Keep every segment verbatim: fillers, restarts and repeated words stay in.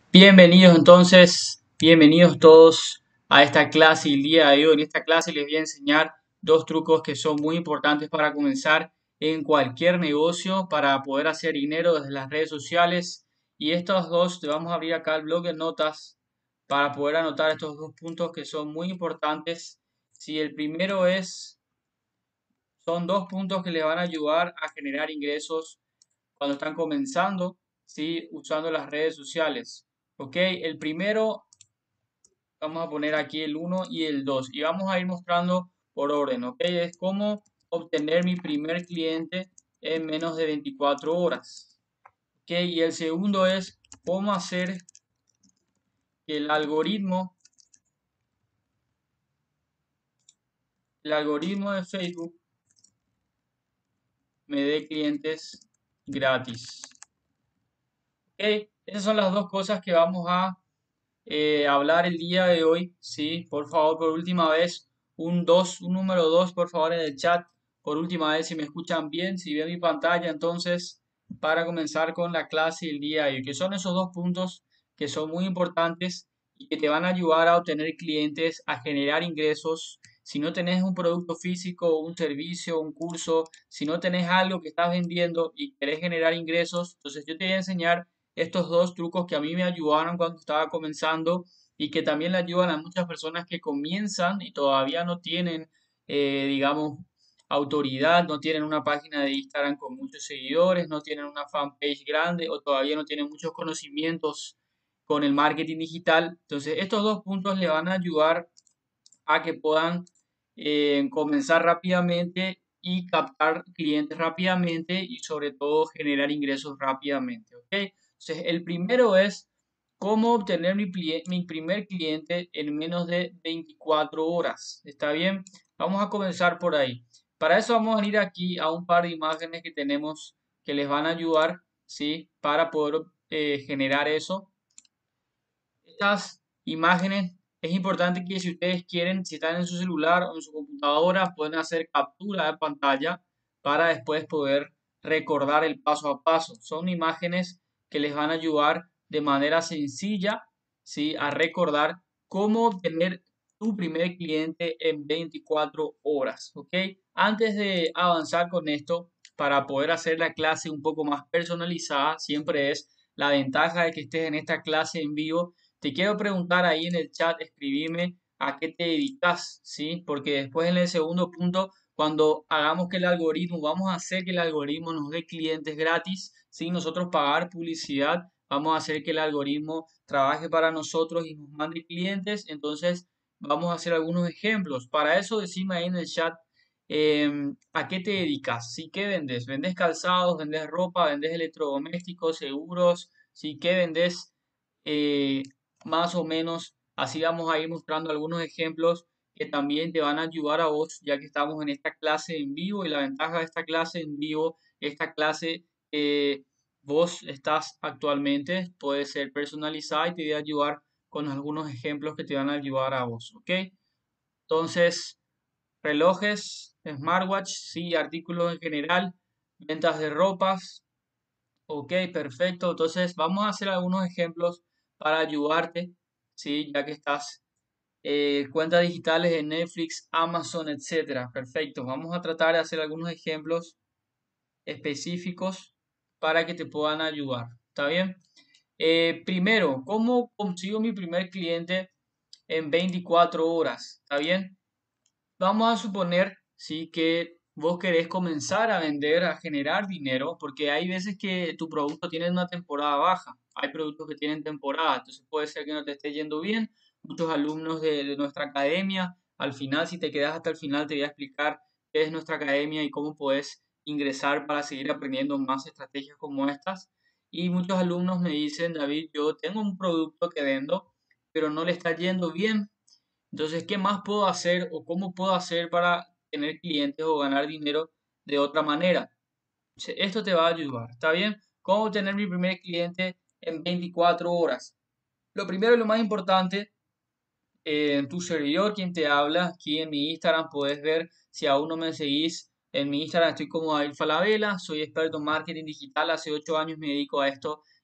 Bienvenidos entonces, bienvenidos todos a esta clase el día de hoy. En esta clase les voy a enseñar dos trucos que son muy importantes para comenzar en cualquier negocio para poder hacer dinero desde las redes sociales. Y estos dos, te vamos a abrir acá el blog de notas para poder anotar estos dos puntos que son muy importantes. Si el primero es, son dos puntos que le van a ayudar a generar ingresos cuando están comenzando, ¿sí? Usando las redes sociales. Ok, el primero, vamos a poner aquí el uno y el dos y vamos a ir mostrando por orden. Ok, es cómo obtener mi primer cliente en menos de veinticuatro horas. Ok, y el segundo es cómo hacer que el algoritmo, el algoritmo de Facebook me dé clientes gratis. Ok, esas son las dos cosas que vamos a eh, hablar el día de hoy. Sí, por favor, por última vez, un dos, un número dos, por favor, en el chat. Por última vez, si me escuchan bien, si ven mi pantalla, entonces, para comenzar con la clase el día de hoy, que son esos dos puntos que son muy importantes y que te van a ayudar a obtener clientes, a generar ingresos. Si no tenés un producto físico, un servicio, un curso, si no tenés algo que estás vendiendo y querés generar ingresos, entonces yo te voy a enseñar estos dos trucos que a mí me ayudaron cuando estaba comenzando y que también le ayudan a muchas personas que comienzan y todavía no tienen, eh, digamos, autoridad, no tienen una página de Instagram con muchos seguidores, no tienen una fanpage grande o todavía no tienen muchos conocimientos con el marketing digital. Entonces, estos dos puntos le van a ayudar a que puedan eh, comenzar rápidamente y captar clientes rápidamente y sobre todo generar ingresos rápidamente. ¿Ok? Entonces, el primero es cómo obtener mi, mi primer cliente en menos de veinticuatro horas. ¿Está bien? Vamos a comenzar por ahí. Para eso vamos a ir aquí a un par de imágenes que tenemos que les van a ayudar, ¿sí? Para poder eh, generar eso. Estas imágenes es importante que si ustedes quieren, si están en su celular o en su computadora, pueden hacer captura de pantalla para después poder recordar el paso a paso. Son imágenes que les van a ayudar de manera sencilla, ¿sí? A recordar cómo obtener tu primer cliente en veinticuatro horas, ¿ok? Antes de avanzar con esto, para poder hacer la clase un poco más personalizada, siempre es la ventaja de que estés en esta clase en vivo. Te quiero preguntar ahí en el chat, escribirme a qué te dedicas, ¿sí? Porque después en el segundo punto, cuando hagamos que el algoritmo, vamos a hacer que el algoritmo nos dé clientes gratis, sin nosotros pagar publicidad, vamos a hacer que el algoritmo trabaje para nosotros y nos mande clientes. Entonces, vamos a hacer algunos ejemplos. Para eso, decime ahí en el chat em, a qué te dedicas, ¿sí? ¿Qué vendes? ¿Vendes calzados? ¿Vendes ropa? ¿Vendes electrodomésticos? ¿Seguros? ¿Sí? ¿Qué vendes? Eh, Más o menos así vamos a ir mostrando algunos ejemplos que también te van a ayudar a vos, ya que estamos en esta clase en vivo y la ventaja de esta clase en vivo, esta clase que vos estás actualmente puede ser personalizada y te voy a ayudar con algunos ejemplos que te van a ayudar a vos, ¿ok? Entonces, relojes, smartwatch, sí, artículos en general, ventas de ropas, ok, perfecto. Entonces, vamos a hacer algunos ejemplos para ayudarte, ¿sí? Ya que estás eh, cuentas digitales de Netflix, Amazon, etcétera. Perfecto. Vamos a tratar de hacer algunos ejemplos específicos para que te puedan ayudar. ¿Está bien? Eh, primero, ¿cómo consigo mi primer cliente en veinticuatro horas? ¿Está bien? Vamos a suponer, sí, que vos querés comenzar a vender, a generar dinero, porque hay veces que tu producto tiene una temporada baja, hay productos que tienen temporada, entonces puede ser que no te esté yendo bien. Muchos alumnos de, de nuestra academia, al final, si te quedas hasta el final, te voy a explicar qué es nuestra academia y cómo puedes ingresar para seguir aprendiendo más estrategias como estas. Y muchos alumnos me dicen, David, yo tengo un producto que vendo, pero no le está yendo bien. Entonces, ¿qué más puedo hacer o cómo puedo hacer para tener clientes o ganar dinero de otra manera? Se- Esto te va a ayudar, ¿está bien? ¿Cómo tener mi primer cliente en veinticuatro horas? Lo primero y lo más importante, eh, en tu servidor, quien te habla, aquí en mi Instagram puedes ver, si aún no me seguís, en mi Instagram estoy como David Falabella, soy experto en marketing digital, hace ocho años me dedico a esto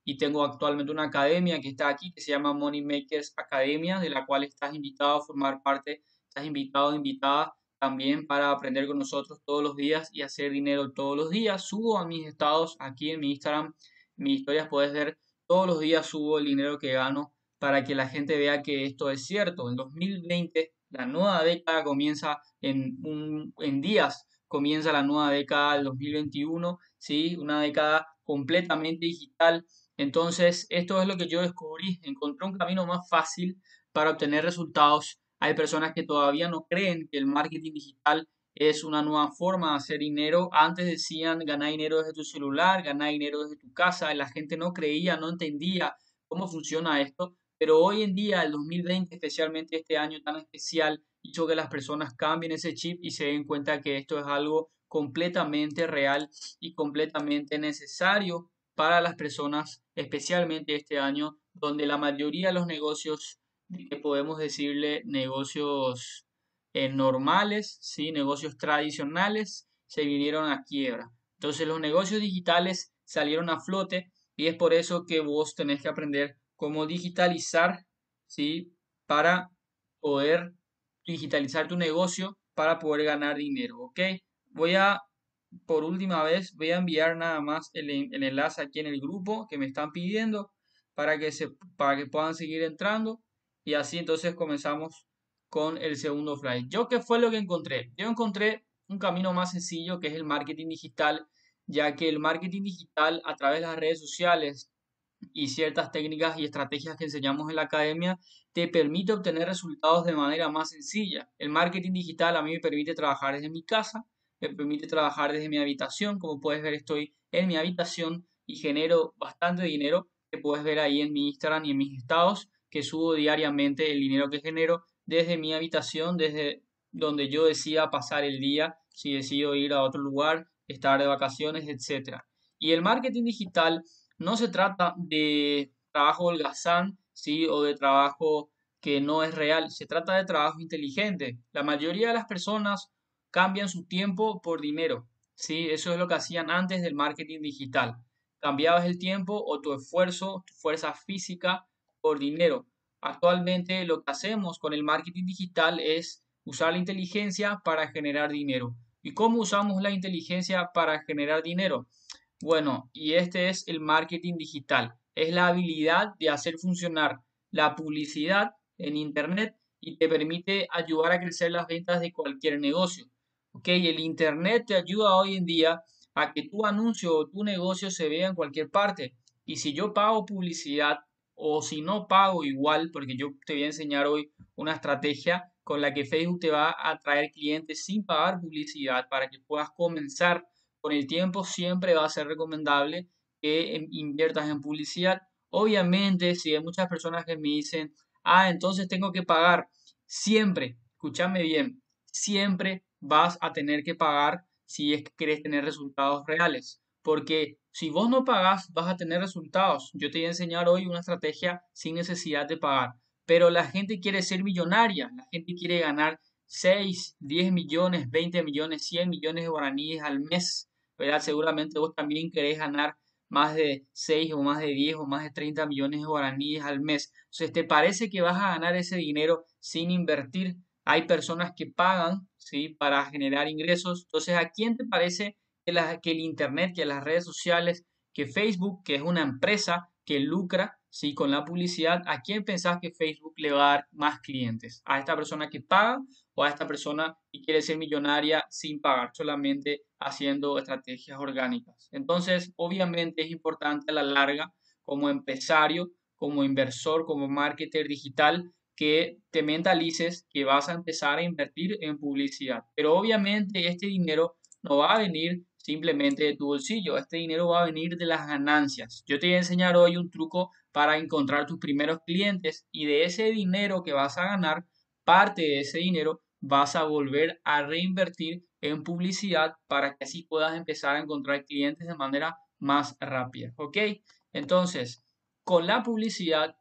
y tengo actualmente una academia que está aquí que se llama Money Makers Academia, de la cual estás invitado a formar parte, estás invitado, invitada también para aprender con nosotros todos los días y hacer dinero todos los días. Subo a mis estados aquí en mi Instagram, mis historias puedes ver, todos los días subo el dinero que gano para que la gente vea que esto es cierto. En dos mil veinte, la nueva década comienza en, un, en días, comienza la nueva década del dos mil veintiuno, ¿sí? Una década completamente digital. Entonces, esto es lo que yo descubrí. Encontré un camino más fácil para obtener resultados. Hay personas que todavía no creen que el marketing digital es una nueva forma de hacer dinero. Antes decían ganar dinero desde tu celular, ganar dinero desde tu casa. La gente no creía, no entendía cómo funciona esto. Pero hoy en día, el dos mil veinte, especialmente este año tan especial, hizo que las personas cambien ese chip y se den cuenta que esto es algo completamente real y completamente necesario para las personas, especialmente este año, donde la mayoría de los negocios, que podemos decirle negocios eh, normales, ¿sí? Negocios tradicionales, se vinieron a quiebra. Entonces los negocios digitales salieron a flote y es por eso que vos tenés que aprender cómo digitalizar, ¿sí? Para poder digitalizar tu negocio para poder ganar dinero, ¿ok? Voy a, por última vez, voy a enviar nada más el, en- el enlace aquí en el grupo que me están pidiendo para que se, para que puedan seguir entrando y así entonces comenzamos con el segundo slide. ¿Yo qué fue lo que encontré? Yo encontré un camino más sencillo que es el marketing digital, ya que el marketing digital a través de las redes sociales y ciertas técnicas y estrategias que enseñamos en la academia te permite obtener resultados de manera más sencilla. El marketing digital a mí me permite trabajar desde mi casa, me permite trabajar desde mi habitación. Como puedes ver, estoy en mi habitación y genero bastante dinero que puedes ver ahí en mi Instagram y en mis estados, que subo diariamente el dinero que genero desde mi habitación, desde donde yo decida pasar el día, si decido ir a otro lugar, estar de vacaciones, etcétera. Y el marketing digital no se trata de trabajo holgazán, ¿sí? O de trabajo que no es real. Se trata de trabajo inteligente. La mayoría de las personas cambian su tiempo por dinero, ¿sí? Eso es lo que hacían antes del marketing digital. Cambiabas el tiempo o tu esfuerzo, tu fuerza física por dinero. Actualmente lo que hacemos con el marketing digital es usar la inteligencia para generar dinero. ¿Y cómo usamos la inteligencia para generar dinero? Bueno, y este es el marketing digital. Es la habilidad de hacer funcionar la publicidad en Internet y te permite ayudar a crecer las ventas de cualquier negocio. ¿Ok? El Internet te ayuda hoy en día a que tu anuncio o tu negocio se vea en cualquier parte. Y si yo pago publicidad o si no pago igual, porque yo te voy a enseñar hoy una estrategia con la que Facebook te va a atraer clientes sin pagar publicidad para que puedas comenzar con el tiempo. Siempre va a ser recomendable que em- inviertas en publicidad. Obviamente, si hay muchas personas que me dicen, ah, entonces tengo que pagar, siempre, escúchame bien, siempre vas a tener que pagar si es que quieres tener resultados reales. Porque si vos no pagas, vas a tener resultados. Yo te voy a enseñar hoy una estrategia sin necesidad de pagar. Pero la gente quiere ser millonaria, la gente quiere ganar seis, diez millones, veinte millones, cien millones de guaraníes al mes, ¿verdad? Seguramente vos también querés ganar más de seis o más de diez o más de treinta millones de guaraníes al mes. Entonces, ¿te parece que vas a ganar ese dinero sin invertir? Hay personas que pagan, ¿sí? Para generar ingresos. Entonces, ¿a quién te parece que, la- que el Internet, que las redes sociales, que Facebook, que es una empresa que lucra, ¿sí? Con la publicidad, ¿a quién pensás que Facebook le va a dar más clientes? ¿A esta persona que paga o a esta persona que quiere ser millonaria sin pagar, solamente haciendo estrategias orgánicas? Entonces, obviamente es importante a la larga, como empresario, como inversor, como marketer digital, que te mentalices que vas a empezar a invertir en publicidad. Pero obviamente este dinero no va a venir simplemente de tu bolsillo, este dinero va a venir de las ganancias. Yo te voy a enseñar hoy un truco para encontrar tus primeros clientes y de ese dinero que vas a ganar, parte de ese dinero vas a volver a reinvertir en publicidad para que así puedas empezar a encontrar clientes de manera más rápida. ¿Ok? Entonces, con la publicidad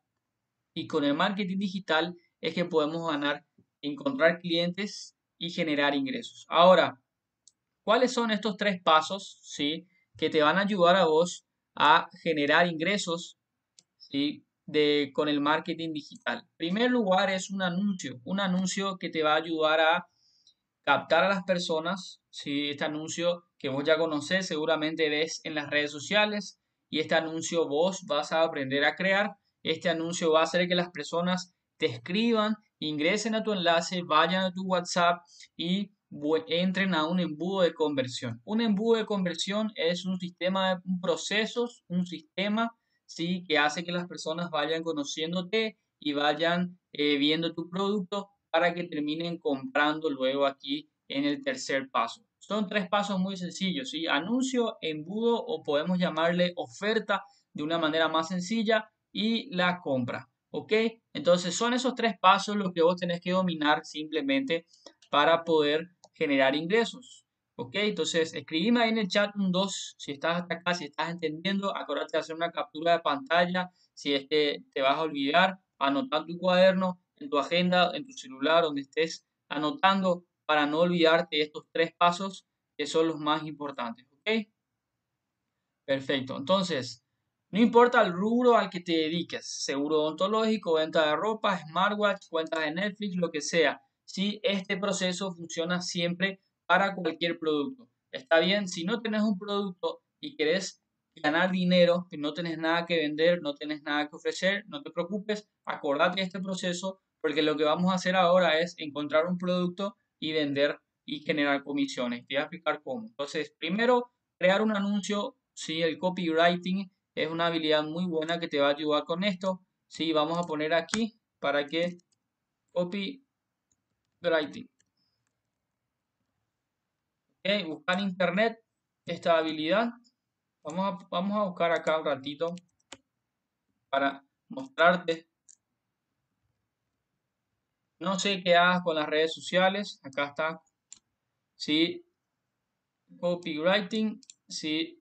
y con el marketing digital es que podemos ganar, encontrar clientes y generar ingresos. Ahora, ¿cuáles son estos tres pasos, sí, que te van a ayudar a vos a generar ingresos, ¿sí? de, con el marketing digital. En primer lugar es un anuncio, un anuncio que te va a ayudar a captar a las personas, ¿sí? Este anuncio que vos ya conocés, seguramente ves en las redes sociales y este anuncio vos vas a aprender a crear. Este anuncio va a hacer que las personas te escriban, ingresen a tu enlace, vayan a tu WhatsApp y entren a un embudo de conversión. Un embudo de conversión es un sistema de un procesos, un sistema, ¿sí? que hace que las personas vayan conociéndote y vayan eh, viendo tu producto para que terminen comprando luego aquí en el tercer paso. Son tres pasos muy sencillos, ¿sí? Anuncio, embudo o podemos llamarle oferta de una manera más sencilla y la compra, ¿ok? Entonces son esos tres pasos los que vos tenés que dominar simplemente para poder generar ingresos, ¿ok? Entonces escribime ahí en el chat un dos si estás hasta acá, si estás entendiendo, acuérdate de hacer una captura de pantalla, si es que te vas a olvidar, anotar tu cuaderno en tu agenda, en tu celular, donde estés anotando para no olvidarte de estos tres pasos que son los más importantes, ¿ok? Perfecto. Entonces, no importa el rubro al que te dediques, seguro odontológico, venta de ropa, smartwatch, cuentas de Netflix, lo que sea. Sí, este proceso funciona siempre para cualquier producto. Está bien, si no tenés un producto y querés ganar dinero, que no tenés nada que vender, no tenés nada que ofrecer, no te preocupes, acordate de este proceso, porque lo que vamos a hacer ahora es encontrar un producto y vender y generar comisiones. Te voy a explicar cómo. Entonces, primero, crear un anuncio. Sí, el copywriting es una habilidad muy buena que te va a ayudar con esto. Sí, vamos a poner aquí para que copywriting. Okay, buscar en internet esta habilidad. Vamos a, vamos a buscar acá un ratito para mostrarte. No sé qué hagas con las redes sociales. Acá está. Sí, copywriting. Sí,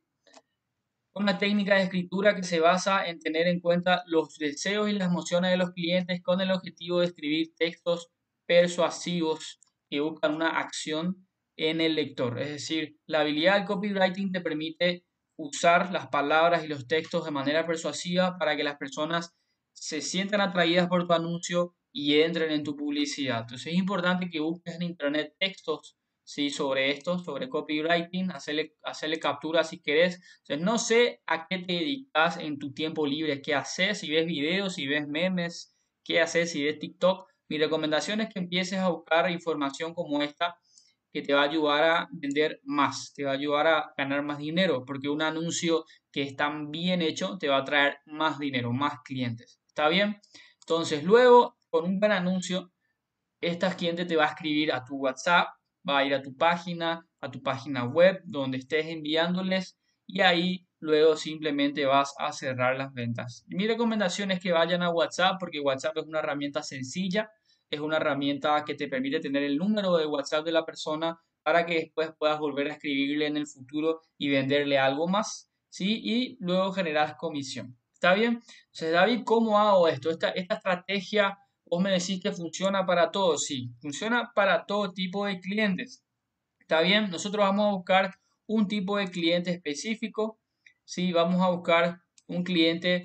una técnica de escritura que se basa en tener en cuenta los deseos y las emociones de los clientes con el objetivo de escribir textos persuasivos que buscan una acción en el lector. Es decir, la habilidad del copywriting te permite usar las palabras y los textos de manera persuasiva para que las personas se sientan atraídas por tu anuncio y entren en tu publicidad. Entonces es importante que busques en internet textos, ¿sí? sobre esto, sobre copywriting, hacerle, hacerle captura si querés. Entonces, no sé a qué te dedicas en tu tiempo libre, qué haces, si ves videos, si ves memes, qué haces, si ves TikTok. Mi recomendación es que empieces a buscar información como esta que te va a ayudar a vender más, te va a ayudar a ganar más dinero, porque un anuncio que está bien hecho te va a traer más dinero, más clientes. ¿Está bien? Entonces, luego, con un buen anuncio, esta gente te va a escribir a tu WhatsApp, va a ir a tu página, a tu página web, donde estés enviándoles y ahí luego simplemente vas a cerrar las ventas. Mi recomendación es que vayan a WhatsApp porque WhatsApp es una herramienta sencilla, es una herramienta que te permite tener el número de WhatsApp de la persona para que después puedas volver a escribirle en el futuro y venderle algo más, ¿sí? Y luego generar comisión. ¿Está bien? Entonces, David, ¿cómo hago esto? Esta, esta estrategia. Vos me decís que funciona para todos, sí, funciona para todo tipo de clientes. ¿Está bien? Nosotros vamos a buscar un tipo de cliente específico, sí, vamos a buscar un cliente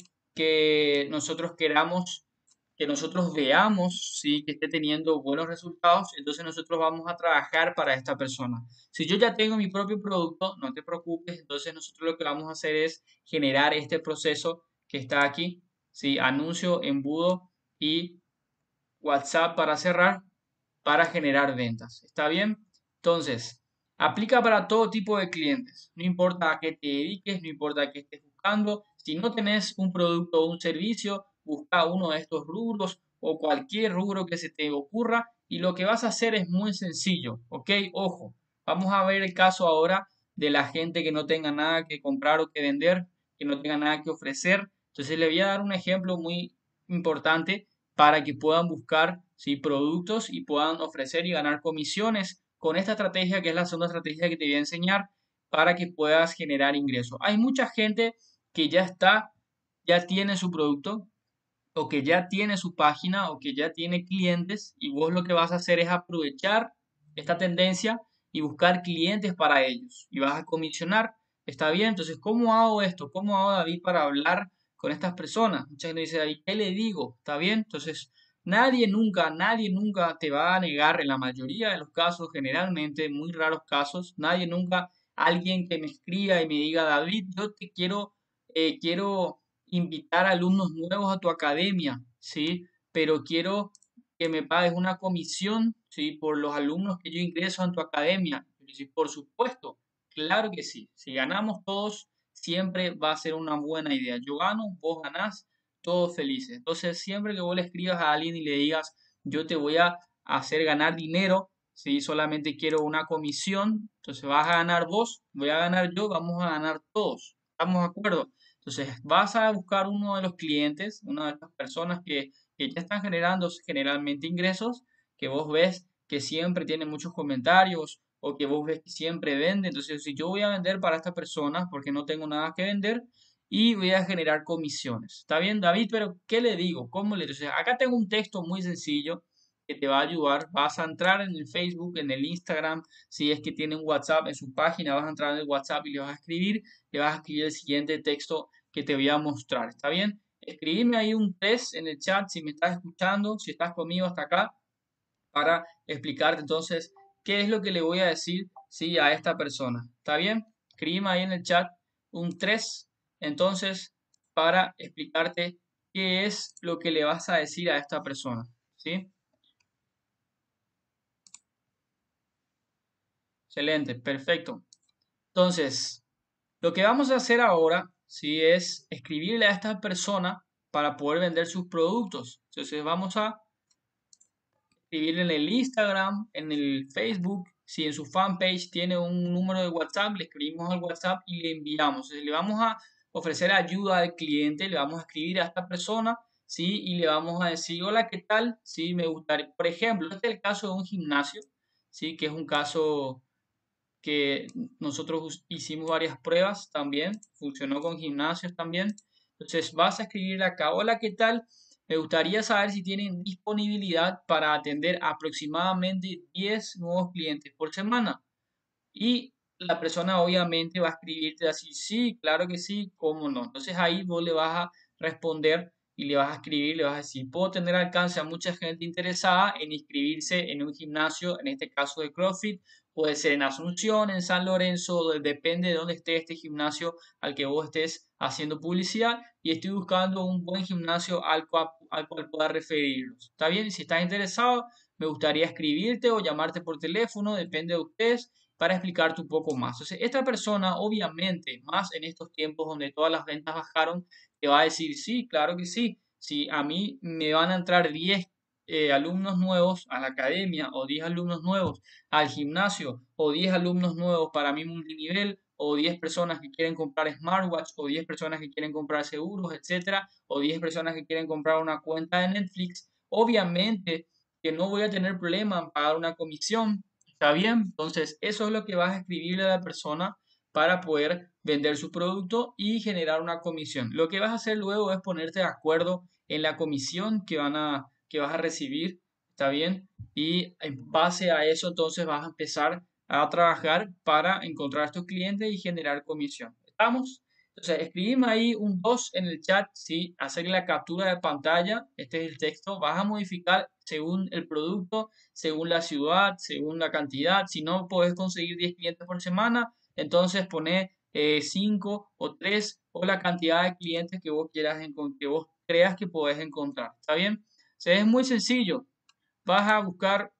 que nosotros queramos, que nosotros veamos, sí, que esté teniendo buenos resultados, entonces nosotros vamos a trabajar para esta persona. Si yo ya tengo mi propio producto, no te preocupes, entonces nosotros lo que vamos a hacer es generar este proceso que está aquí, sí, anuncio, embudo y WhatsApp para cerrar, para generar ventas. ¿Está bien? Entonces, aplica para todo tipo de clientes. No importa a qué te dediques, no importa a qué estés buscando. Si no tenés un producto o un servicio, busca uno de estos rubros o cualquier rubro que se te ocurra y lo que vas a hacer es muy sencillo, ¿ok? Ojo, vamos a ver el caso ahora de la gente que no tenga nada que comprar o que vender, que no tenga nada que ofrecer. Entonces le voy a dar un ejemplo muy importante para que puedan buscar, ¿sí? productos y puedan ofrecer y ganar comisiones con esta estrategia que es la segunda estrategia que te voy a enseñar para que puedas generar ingresos. Hay mucha gente que ya está, ya tiene su producto o que ya tiene su página o que ya tiene clientes y vos lo que vas a hacer es aprovechar esta tendencia y buscar clientes para ellos y vas a comisionar. ¿Está bien? Entonces, ¿cómo hago esto? ¿Cómo hago, David, para hablar con estas personas? Mucha gente dice, David, ¿qué le digo? ¿Está bien? Entonces, nadie nunca, nadie nunca te va a negar, en la mayoría de los casos, generalmente, en muy raros casos, nadie nunca, alguien que me escriba y me diga, David, yo te quiero, eh, quiero invitar alumnos nuevos a tu academia, ¿sí? Pero quiero que me pagues una comisión, ¿sí? Por los alumnos que yo ingreso en tu academia. Y sí, por supuesto, claro que sí. Si ganamos todos, siempre va a ser una buena idea. Yo gano, vos ganás, todos felices. Entonces, siempre que vos le escribas a alguien y le digas, yo te voy a hacer ganar dinero, si solamente quiero una comisión, entonces vas a ganar vos, voy a ganar yo, vamos a ganar todos. ¿Estamos de acuerdo? Entonces, vas a buscar uno de los clientes, una de estas personas que, que ya están generando generalmente ingresos, que vos ves que siempre tiene muchos comentarios o que vos ves que siempre vende. Entonces, si yo voy a vender para esta persona porque no tengo nada que vender y voy a generar comisiones. ¿Está bien, David? Pero, ¿qué le digo? ¿Cómo le digo? O sea, acá tengo un texto muy sencillo que te va a ayudar. Vas a entrar en el Facebook, en el Instagram, si es que tiene un WhatsApp en su página, vas a entrar en el WhatsApp y le vas a escribir, le vas a escribir el siguiente texto que te voy a mostrar. ¿Está bien? Escribime ahí un tres en el chat si me estás escuchando, si estás conmigo hasta acá, para explicarte entonces qué es lo que le voy a decir, sí, a esta persona. ¿Está bien? Escribime ahí en el chat un tres entonces, para explicarte qué es lo que le vas a decir a esta persona. ¿Sí? Excelente, perfecto. Entonces, lo que vamos a hacer ahora, sí, es escribirle a esta persona para poder vender sus productos. Entonces, vamos a escribirle en el Instagram, en el Facebook. Si en su fanpage tiene un número de WhatsApp, le escribimos al WhatsApp y le enviamos. Entonces, le vamos a ofrecer ayuda al cliente, le vamos a escribir a esta persona, ¿sí? Y le vamos a decir, hola, ¿qué tal? Sí, me gustaría, por ejemplo, este es el caso de un gimnasio, ¿sí? Que es un caso que nosotros hicimos varias pruebas también, funcionó con gimnasios también. Entonces vas a escribir acá, hola, ¿qué tal? Me gustaría saber si tienen disponibilidad para atender aproximadamente diez nuevos clientes por semana. Y la persona obviamente va a escribirte así, sí, claro que sí, cómo no. Entonces ahí vos le vas a responder y le vas a escribir, le vas a decir, puedo tener alcance a mucha gente interesada en inscribirse en un gimnasio, en este caso de CrossFit, puede ser en Asunción, en San Lorenzo, depende de dónde esté este gimnasio al que vos estés haciendo publicidad y estoy buscando un buen gimnasio al cual, al cual pueda referirlos. ¿Está bien? Si estás interesado, me gustaría escribirte o llamarte por teléfono, depende de ustedes para explicarte un poco más. Entonces, esta persona, obviamente, más en estos tiempos donde todas las ventas bajaron, te va a decir, sí, claro que sí. Si a mí me van a entrar diez eh, alumnos nuevos a la academia o diez alumnos nuevos al gimnasio o diez alumnos nuevos para mi multinivel o diez personas que quieren comprar smartwatch o diez personas que quieren comprar seguros, etcétera, o diez personas que quieren comprar una cuenta de Netflix, obviamente que no voy a tener problema en pagar una comisión. ¿Está bien? Entonces, eso es lo que vas a escribirle a la persona para poder vender su producto y generar una comisión. Lo que vas a hacer luego es ponerte de acuerdo en la comisión que van a, que vas a recibir. ¿Está bien? Y en base a eso, entonces vas a empezar a trabajar para encontrar a estos clientes y generar comisión. ¿Estamos? Entonces, escribime ahí un dos en el chat, ¿sí? Hacer la captura de pantalla. Este es el texto. Vas a modificar según el producto, según la ciudad, según la cantidad. Si no puedes conseguir diez clientes por semana, entonces pone eh, cinco o tres o la cantidad de clientes que vos quieras, que vos creas que podés encontrar. ¿Está bien? O sea, es muy sencillo. Vas a buscar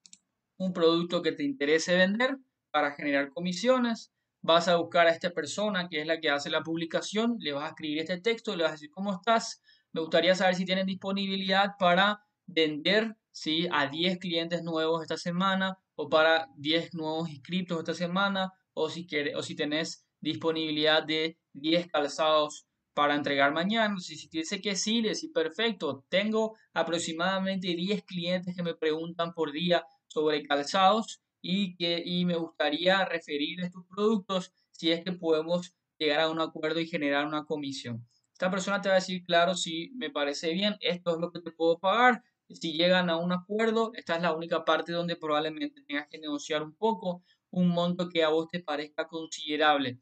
un producto que te interese vender para generar comisiones. Vas a buscar a esta persona que es la que hace la publicación, le vas a escribir este texto, le vas a decir, ¿cómo estás? Me gustaría saber si tienen disponibilidad para vender, ¿sí? A diez clientes nuevos esta semana o para diez nuevos inscritos esta semana o si, quiere, o si tenés disponibilidad de diez calzados para entregar mañana. Si, si dice que sí, le decís perfecto. Tengo aproximadamente diez clientes que me preguntan por día sobre calzados y que y me gustaría referir estos productos si es que podemos llegar a un acuerdo y generar una comisión. Esta persona te va a decir, claro, sí, me parece bien, esto es lo que te puedo pagar. Si llegan a un acuerdo, esta es la única parte donde probablemente tengas que negociar un poco, un monto que a vos te parezca considerable.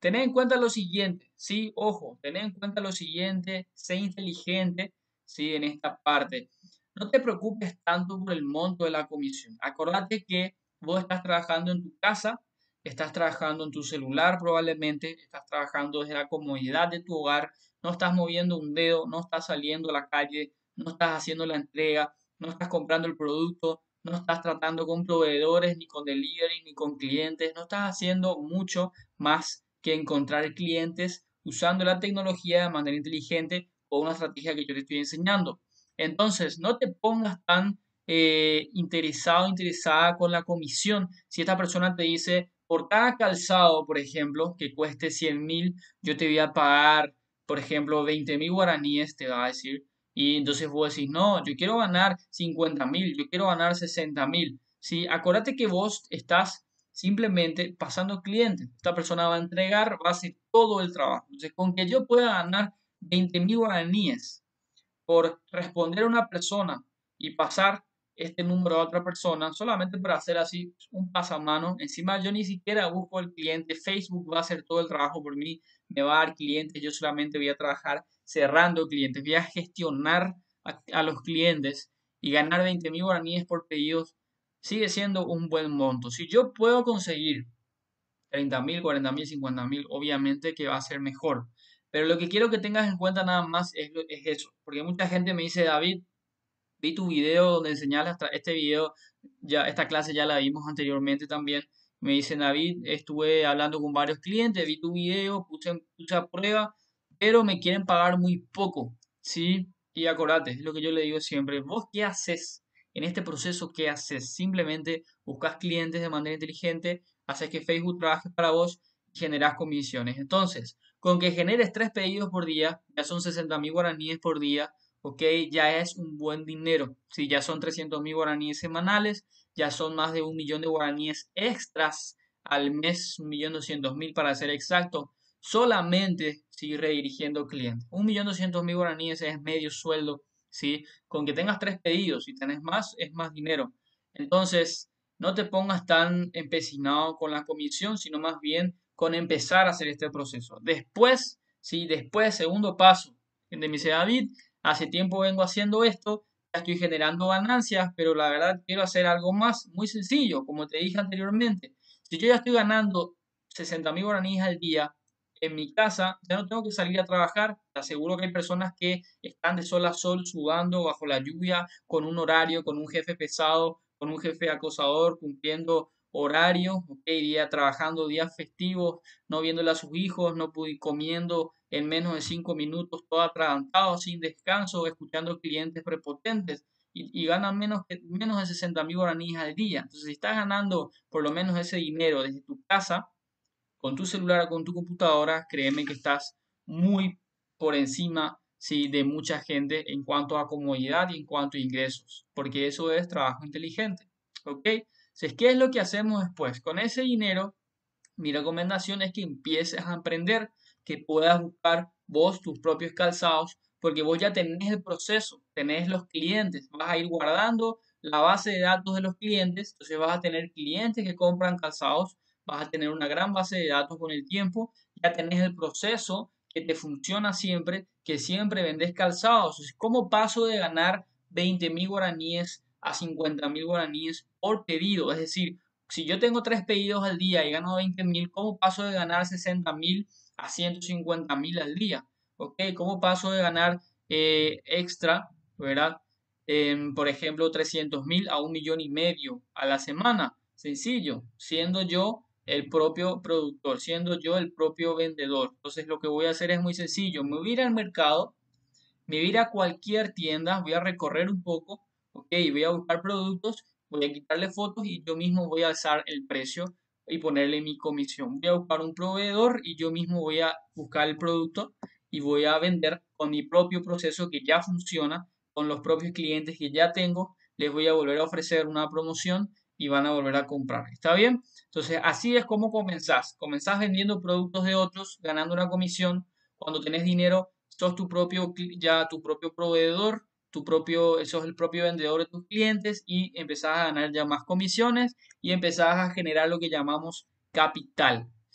Tened en cuenta lo siguiente, ¿sí? Ojo, tened en cuenta lo siguiente, sé inteligente, ¿sí? En esta parte. No te preocupes tanto por el monto de la comisión. Acordate que vos estás trabajando en tu casa, estás trabajando en tu celular probablemente, estás trabajando desde la comodidad de tu hogar, no estás moviendo un dedo, no estás saliendo a la calle, no estás haciendo la entrega, no estás comprando el producto, no estás tratando con proveedores, ni con delivery, ni con clientes, no estás haciendo mucho más que encontrar clientes usando la tecnología de manera inteligente o una estrategia que yo te estoy enseñando. Entonces, no te pongas tan eh, interesado, interesada con la comisión. Si esta persona te dice, por cada calzado, por ejemplo, que cueste cien mil, yo te voy a pagar, por ejemplo, veinte mil guaraníes, te va a decir. Y entonces vos decís, no, yo quiero ganar cincuenta mil, yo quiero ganar sesenta mil. ¿Sí? Acuérdate que vos estás simplemente pasando clientes. Esta persona va a entregar, va a hacer todo el trabajo. Entonces, con que yo pueda ganar veinte mil guaraníes por responder a una persona y pasar este número a otra persona, solamente para hacer así un pasamano. Encima yo ni siquiera busco el cliente, Facebook va a hacer todo el trabajo por mí, me va a dar clientes, yo solamente voy a trabajar cerrando clientes, voy a gestionar a, a los clientes y ganar veinte mil guaraníes por pedidos sigue siendo un buen monto. Si yo puedo conseguir treinta mil, cuarenta mil, cincuenta mil, obviamente que va a ser mejor. Pero lo que quiero que tengas en cuenta nada más es, es eso, porque mucha gente me dice, David, vi tu video donde enseñaste hasta este video, ya esta clase ya la vimos anteriormente también. Me dicen, David, estuve hablando con varios clientes, vi tu video, puse, puse a prueba, pero me quieren pagar muy poco, ¿sí? Y acordate, es lo que yo le digo siempre, ¿vos qué haces en este proceso? ¿Qué haces? Simplemente buscas clientes de manera inteligente, haces que Facebook trabaje para vos y generas comisiones. Entonces, con que generes tres pedidos por día, ya son sesenta mil guaraníes por día, ok, ya es un buen dinero. Si ya son trescientos mil guaraníes semanales, ya son más de un millón de guaraníes extras al mes, un millón doscientos mil para ser exacto, solamente si redirigiendo clientes. Un millón doscientos mil guaraníes es medio sueldo, ¿sí? Con que tengas tres pedidos, si tenés más, es más dinero. Entonces, no te pongas tan empecinado con la comisión, sino más bien con empezar a hacer este proceso. Después, sí, después, segundo paso, de me dice David, hace tiempo vengo haciendo esto, ya estoy generando ganancias, pero la verdad quiero hacer algo más muy sencillo, como te dije anteriormente. Si yo ya estoy ganando sesenta mil guaraníes al día en mi casa, ya no tengo que salir a trabajar. Te aseguro que hay personas que están de sol a sol, sudando bajo la lluvia, con un horario, con un jefe pesado, con un jefe acosador, cumpliendo horarios, okay, día trabajando días festivos, no viéndole a sus hijos, no comiendo en menos de cinco minutos, todo atragantado, sin descanso, escuchando clientes prepotentes y, y ganan menos, que, menos de sesenta mil guaraníes al día. Entonces, si estás ganando por lo menos ese dinero desde tu casa, con tu celular o con tu computadora, créeme que estás muy por encima, sí, de mucha gente en cuanto a comodidad y en cuanto a ingresos, porque eso es trabajo inteligente, ¿ok? Entonces, ¿qué es lo que hacemos después? Con ese dinero, mi recomendación es que empieces a emprender, que puedas buscar vos tus propios calzados, porque vos ya tenés el proceso, tenés los clientes, vas a ir guardando la base de datos de los clientes, entonces vas a tener clientes que compran calzados, vas a tener una gran base de datos con el tiempo, ya tenés el proceso que te funciona siempre, que siempre vendes calzados. Entonces, ¿cómo paso de ganar veinte mil guaraníes a cincuenta mil guaraníes por pedido? Es decir, si yo tengo tres pedidos al día y gano veinte mil, ¿cómo paso de ganar sesenta mil a ciento cincuenta mil al día? ¿Ok? ¿Cómo paso de ganar eh, extra, ¿verdad? Em, por ejemplo, trescientos mil a un millón y medio a la semana. Sencillo, siendo yo el propio productor, siendo yo el propio vendedor. Entonces, lo que voy a hacer es muy sencillo. Me voy a ir al mercado, me voy a ir a cualquier tienda, voy a recorrer un poco, ok, voy a buscar productos, voy a quitarle fotos y yo mismo voy a alzar el precio y ponerle mi comisión. Voy a buscar un proveedor y yo mismo voy a buscar el producto y voy a vender con mi propio proceso que ya funciona, con los propios clientes que ya tengo, les voy a volver a ofrecer una promoción y van a volver a comprar. ¿Está bien? Entonces, así es como comenzás. Comenzás vendiendo productos de otros, ganando una comisión. Cuando tenés dinero, sos tu propio, ya tu propio proveedor, tu propio, sos el propio vendedor de tus clientes y empezás a ganar ya más comisiones y empezás a generar lo que llamamos capital.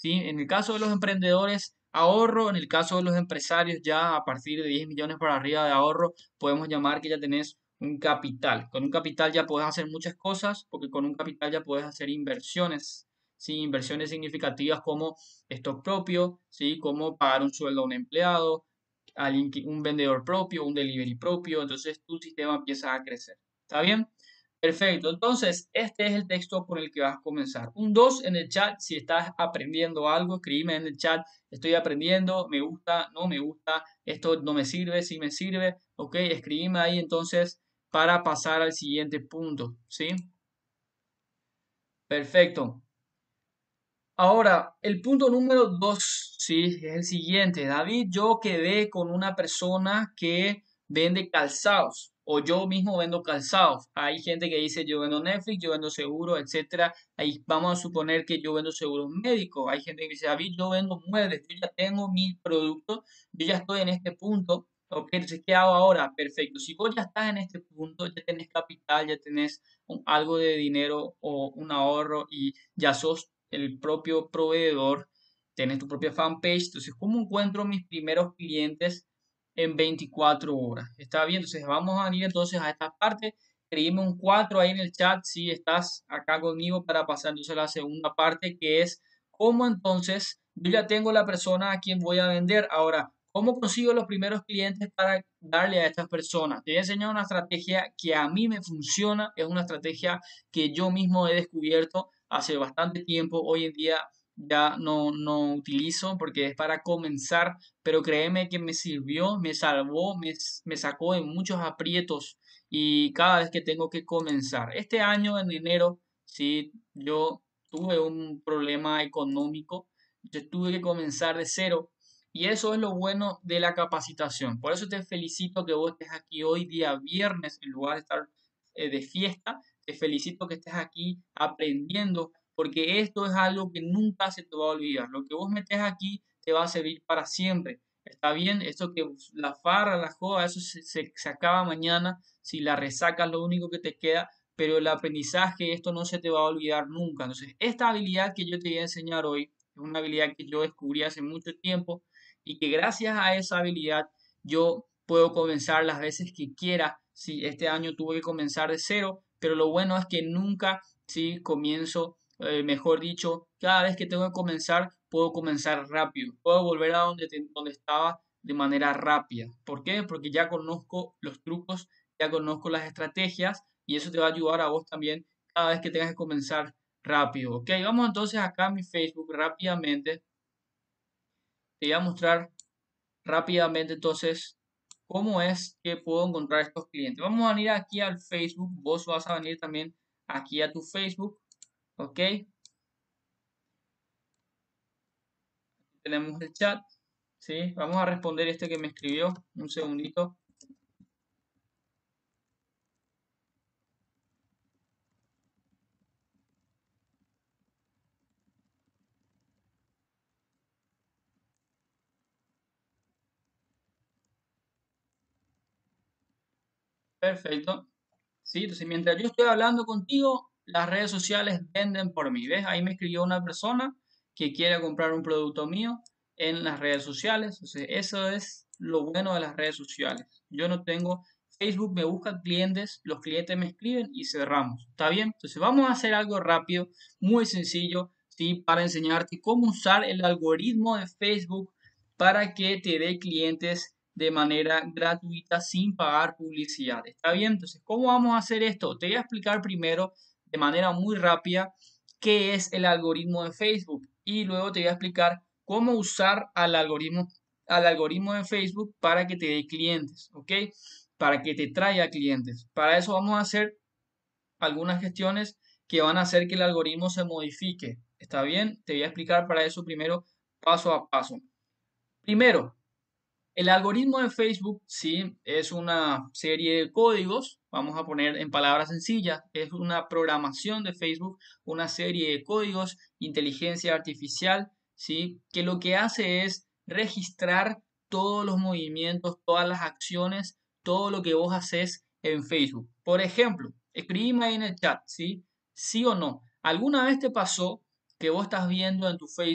¿sí? En el caso de los emprendedores, ahorro. En el caso de los empresarios, ya a partir de diez millones para arriba de ahorro, podemos llamar que ya tenés un capital. Con un capital ya puedes hacer muchas cosas, porque con un capital ya puedes hacer inversiones, ¿sí? Inversiones significativas como stock propio, ¿sí? Como pagar un sueldo a un empleado, alguien que- un vendedor propio, un delivery propio. Entonces tu sistema empieza a crecer. ¿Está bien? Perfecto, entonces este es el texto con el que vas a comenzar. Un dos en el chat si estás aprendiendo algo, escríbeme en el chat, estoy aprendiendo, me gusta, no me gusta, esto no me sirve, sí me sirve, ok, escríbeme ahí entonces para pasar al siguiente punto, ¿sí? Perfecto. Ahora, el punto número dos, sí, es el siguiente. David, yo quedé con una persona que vende calzados o yo mismo vendo calzados. Hay gente que dice yo vendo Netflix, yo vendo seguros, etcétera. Ahí vamos a suponer que yo vendo seguros médicos. Hay gente que dice, David, yo vendo muebles, yo ya tengo mi producto, yo ya estoy en este punto. Ok, entonces, ¿qué hago ahora? Perfecto. Si vos ya estás en este punto, ya tenés capital, ya tenés un- algo de dinero o un ahorro y ya sos el propio proveedor, tienes tu propia fanpage. Entonces, ¿cómo encuentro mis primeros clientes en veinticuatro horas? Está bien, entonces vamos a ir entonces a esta parte. Escribime un cuatro ahí en el chat si estás acá conmigo para pasar entonces a la segunda parte, que es cómo entonces yo ya tengo la persona a quien voy a vender. Ahora, ¿cómo consigo los primeros clientes para darle a estas personas? Te voy a enseñar una estrategia que a mí me funciona, es una estrategia que yo mismo he descubierto hace bastante tiempo. Hoy en día ya no, no utilizo porque es para comenzar, pero créeme que me sirvió, me salvó, me, me sacó de muchos aprietos y cada vez que tengo que comenzar. Este año, en enero, sí, yo tuve un problema económico, yo tuve que comenzar de cero. Y eso es lo bueno de la capacitación. Por eso te felicito que vos estés aquí hoy día viernes en lugar de estar eh, de fiesta. Te felicito que estés aquí aprendiendo, porque esto es algo que nunca se te va a olvidar. Lo que vos metes aquí te va a servir para siempre. Está bien, esto que la farra, la joda, eso se, se, se acaba mañana. Si la resacas, lo único que te queda, pero el aprendizaje, esto no se te va a olvidar nunca. Entonces, esta habilidad que yo te voy a enseñar hoy es una habilidad que yo descubrí hace mucho tiempo y que gracias a esa habilidad yo puedo comenzar las veces que quiera. Si este año tuve que comenzar de cero, pero lo bueno es que nunca, si comienzo, eh, mejor dicho, cada vez que tengo que comenzar, puedo comenzar rápido, puedo volver a donde, te- donde estaba de manera rápida. ¿Por qué? Porque ya conozco los trucos, ya conozco las estrategias y eso te va a ayudar a vos también cada vez que tengas que comenzar rápido. Ok, vamos entonces acá a mi Facebook rápidamente. Te voy a mostrar rápidamente entonces cómo es que puedo encontrar estos clientes. Vamos a venir aquí al Facebook, vos vas a venir también aquí a tu Facebook, ¿ok? Tenemos el chat, ¿sí? Vamos a responder este que me escribió, un segundito. Perfecto. Sí, entonces mientras yo estoy hablando contigo, las redes sociales venden por mí. ¿Ves? Ahí me escribió una persona que quiere comprar un producto mío en las redes sociales. Entonces, eso es lo bueno de las redes sociales. Yo no tengo Facebook, me buscan clientes, los clientes me escriben y cerramos. ¿Está bien? Entonces, vamos a hacer algo rápido, muy sencillo, ¿sí? Para enseñarte cómo usar el algoritmo de Facebook para que te dé clientes de manera gratuita sin pagar publicidad. ¿Está bien? Entonces, ¿cómo vamos a hacer esto? Te voy a explicar primero de manera muy rápida qué es el algoritmo de Facebook y luego te voy a explicar cómo usar al algoritmo, al algoritmo de Facebook para que te dé clientes, ¿ok? Para que te traiga clientes. Para eso vamos a hacer algunas gestiones que van a hacer que el algoritmo se modifique. ¿Está bien? Te voy a explicar para eso primero paso a paso. Primero, el algoritmo de Facebook, sí, es una serie de códigos, vamos a poner en palabras sencillas, es una programación de Facebook, una serie de códigos, inteligencia artificial, sí, que lo que hace es registrar todos los movimientos, todas las acciones, todo lo que vos haces en Facebook. Por ejemplo, escribime ahí en el chat, sí, sí o no. ¿Alguna vez te pasó que vos estás viendo en tu Facebook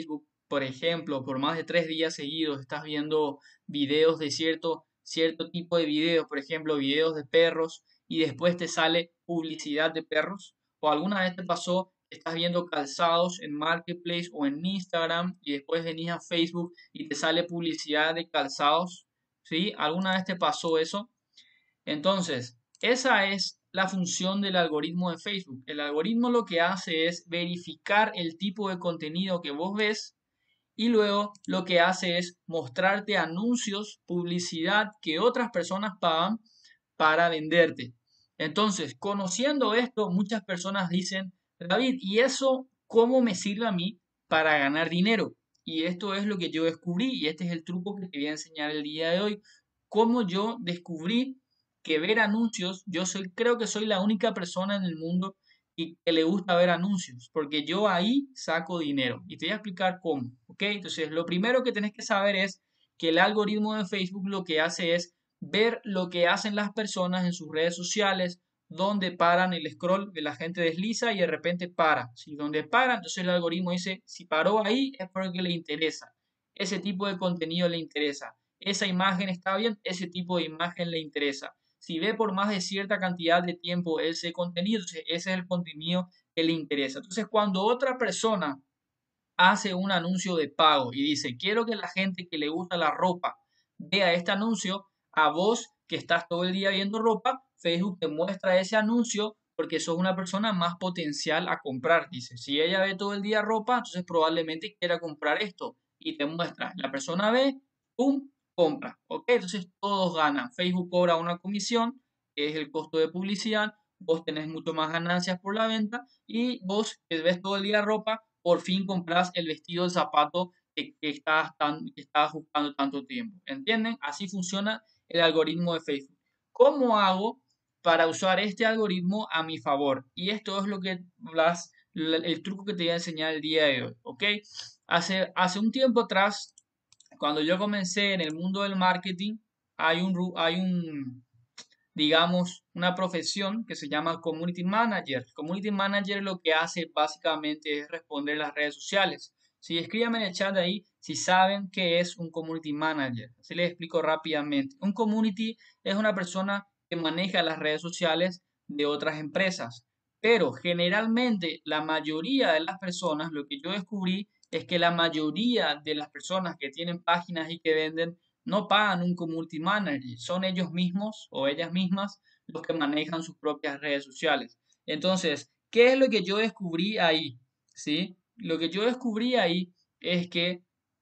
por ejemplo, por más de tres días seguidos estás viendo videos de cierto, cierto tipo de videos, por ejemplo, videos de perros, y después te sale publicidad de perros, o alguna vez te pasó que estás viendo calzados en Marketplace o en Instagram y después venís a Facebook y te sale publicidad de calzados, ¿sí? ¿Alguna vez te pasó eso? Entonces, esa es la función del algoritmo de Facebook. El algoritmo lo que hace es verificar el tipo de contenido que vos ves y luego lo que hace es mostrarte anuncios, publicidad que otras personas pagan para venderte. Entonces, conociendo esto, muchas personas dicen, David, ¿y eso cómo me sirve a mí para ganar dinero? Y esto es lo que yo descubrí y este es el truco que te voy a enseñar el día de hoy. Cómo yo descubrí que ver anuncios, yo soy, creo que soy la única persona en el mundo y que le gusta ver anuncios, porque yo ahí saco dinero. Y te voy a explicar cómo, ¿ok? Entonces, lo primero que tenés que saber es que el algoritmo de Facebook lo que hace es ver lo que hacen las personas en sus redes sociales, donde paran el scroll, de la gente desliza y de repente para. Si donde para, entonces el algoritmo dice, si paró ahí es porque le interesa. Ese tipo de contenido le interesa. Esa imagen está bien, ese tipo de imagen le interesa. Si ve por más de cierta cantidad de tiempo ese contenido, ese es el contenido que le interesa. Entonces, cuando otra persona hace un anuncio de pago y dice, quiero que la gente que le gusta la ropa vea este anuncio, a vos que estás todo el día viendo ropa, Facebook te muestra ese anuncio porque sos una persona más potencial a comprar. Dice, si ella ve todo el día ropa, entonces probablemente quiera comprar esto y te muestra. La persona ve, ¡pum!, compra. ¿Ok? Entonces todos ganan. Facebook cobra una comisión, que es el costo de publicidad. Vos tenés mucho más ganancias por la venta y vos que ves todo el día ropa, por fin compras el vestido, el zapato que, que, estabas, tan, que estabas buscando tanto tiempo. ¿Entienden? Así funciona el algoritmo de Facebook. ¿Cómo hago para usar este algoritmo a mi favor? Y esto es lo que las, el truco que te voy a enseñar el día de hoy. ¿Ok? Hace, hace un tiempo atrás, cuando yo comencé en el mundo del marketing, hay un, hay un digamos, una profesión que se llama Community Manager. Community Manager lo que hace básicamente es responder las redes sociales. Si escríbanme en el chat de ahí si saben qué es un Community Manager. Así les explico rápidamente. Un Community es una persona que maneja las redes sociales de otras empresas. Pero generalmente la mayoría de las personas, lo que yo descubrí es que la mayoría de las personas que tienen páginas y que venden no pagan un community manager, son ellos mismos o ellas mismas los que manejan sus propias redes sociales. Entonces, ¿qué es lo que yo descubrí ahí? ¿Sí? Lo que yo descubrí ahí es que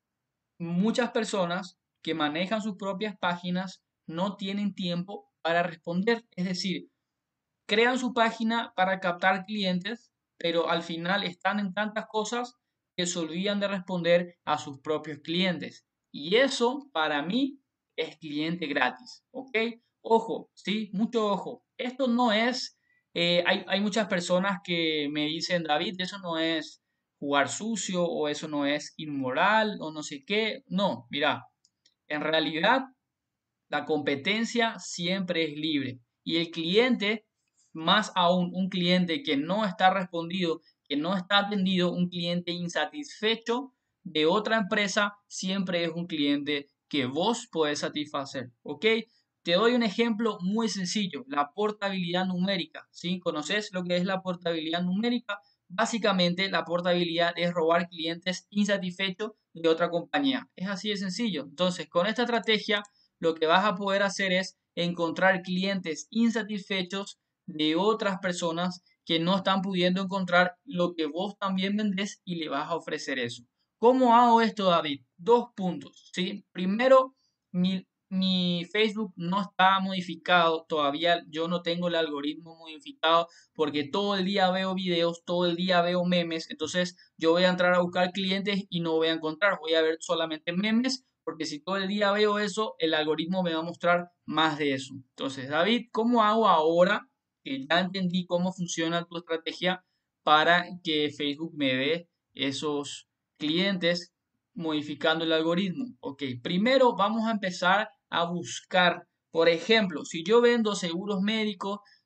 muchas personas que manejan sus propias páginas no tienen tiempo para responder. Es decir, crean su página para captar clientes, pero al final están en tantas cosas que se olvidan de responder a sus propios clientes. Y eso para mí es cliente gratis, ¿ok? Ojo, sí, mucho ojo. Esto no es, eh, hay, hay muchas personas que me dicen, David, eso no es jugar sucio o eso no es inmoral o no sé qué. No, mira, en realidad la competencia siempre es libre y el cliente, más aún un cliente que no está respondido, que no está atendido, un cliente insatisfecho de otra empresa, siempre es un cliente que vos podés satisfacer, ¿ok? Te doy un ejemplo muy sencillo, la portabilidad numérica, ¿sí? ¿Conoces lo que es la portabilidad numérica? Básicamente, la portabilidad es robar clientes insatisfechos de otra compañía. Es así de sencillo. Entonces, con esta estrategia, lo que vas a poder hacer es encontrar clientes insatisfechos de otras personas que no están pudiendo encontrar lo que vos también vendés y le vas a ofrecer eso. ¿Cómo hago esto, David? Dos puntos, ¿sí? Primero, mi, mi Facebook no está modificado, todavía yo no tengo el algoritmo modificado porque todo el día veo videos, todo el día veo memes, entonces yo voy a entrar a buscar clientes y no voy a encontrar, voy a ver solamente memes porque si todo el día veo eso, el algoritmo me va a mostrar más de eso. Entonces, David, ¿cómo hago ahora que ya entendí cómo funciona tu estrategia para que Facebook me dé esos clientes modificando el algoritmo? Ok, primero vamos a empezar a buscar, por ejemplo, si yo vendo seguros médicos,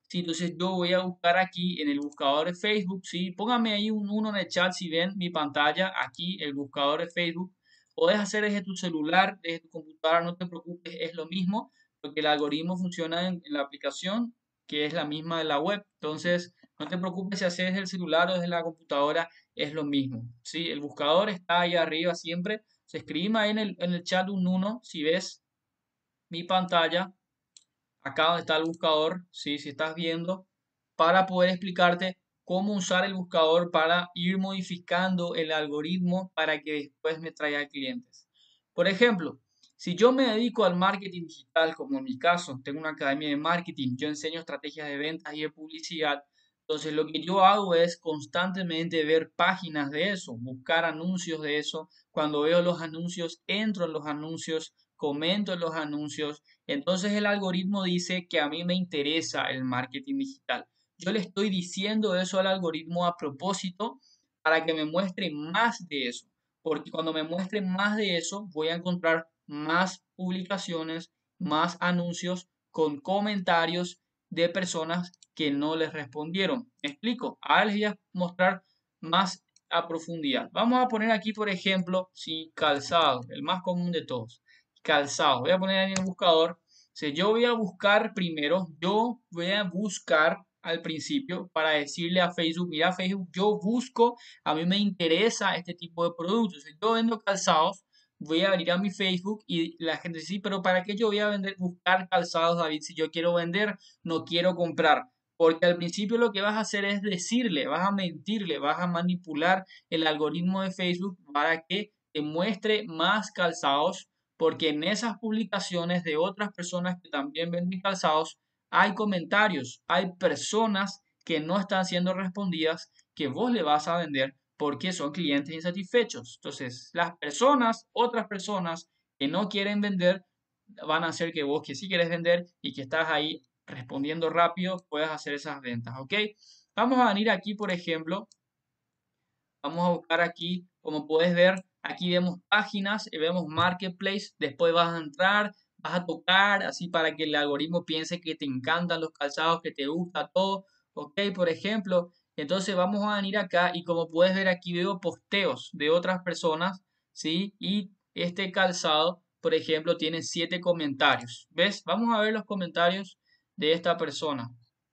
Sí, entonces yo voy a buscar aquí en el buscador de Facebook, ¿sí? Póngame ahí un uno en el chat si ven mi pantalla, aquí el buscador de Facebook. Puedes hacer desde tu celular, desde tu computadora, no te preocupes, es lo mismo, porque el algoritmo funciona en, en la aplicación, que es la misma de la web. Entonces, no te preocupes si haces desde el celular o desde la computadora, es lo mismo, ¿sí? El buscador está ahí arriba siempre. Se escribe ahí en el, en el chat un uno si ves mi pantalla acá donde está el buscador, ¿sí? Si estás viendo, para poder explicarte cómo usar el buscador para ir modificando el algoritmo para que después me traiga clientes. Por ejemplo, si yo me dedico al marketing digital, como en mi caso, tengo una academia de marketing, yo enseño estrategias de ventas y de publicidad, entonces lo que yo hago es constantemente ver páginas de eso, buscar anuncios de eso. Cuando veo los anuncios, entro en los anuncios, comento en los anuncios. Entonces el algoritmo dice que a mí me interesa el marketing digital. Yo le estoy diciendo eso al algoritmo a propósito para que me muestre más de eso. Porque cuando me muestre más de eso, voy a encontrar más publicaciones, más anuncios con comentarios de personas que no les respondieron. ¿Me explico? Ahora les voy a mostrar más a profundidad. Vamos a poner aquí, por ejemplo, si calzado, el más común de todos. Calzado. Voy a poner ahí en el buscador. Si yo voy a buscar primero, yo voy a buscar al principio para decirle a Facebook, mira Facebook, yo busco, a mí me interesa este tipo de productos. Si yo vendo calzados, voy a venir a mi Facebook y la gente dice, sí, pero ¿para qué yo voy a vender, buscar calzados, David, si yo quiero vender, no quiero comprar? Porque al principio lo que vas a hacer es decirle, vas a mentirle, vas a manipular el algoritmo de Facebook para que te muestre más calzados, porque en esas publicaciones de otras personas que también venden calzados hay comentarios, hay personas que no están siendo respondidas que vos le vas a vender porque son clientes insatisfechos. Entonces, las personas, otras personas que no quieren vender, van a hacer que vos que sí quieres vender y que estás ahí respondiendo rápido, puedas hacer esas ventas, ¿ok? Vamos a venir aquí, por ejemplo, vamos a buscar aquí, como puedes ver, aquí vemos páginas, y vemos Marketplace, después vas a entrar, vas a tocar, así para que el algoritmo piense que te encantan los calzados, que te gusta todo, ok, por ejemplo, entonces vamos a venir acá y como puedes ver aquí veo posteos de otras personas, ¿sí? Y este calzado, por ejemplo, tiene siete comentarios, ¿ves? Vamos a ver los comentarios de esta persona,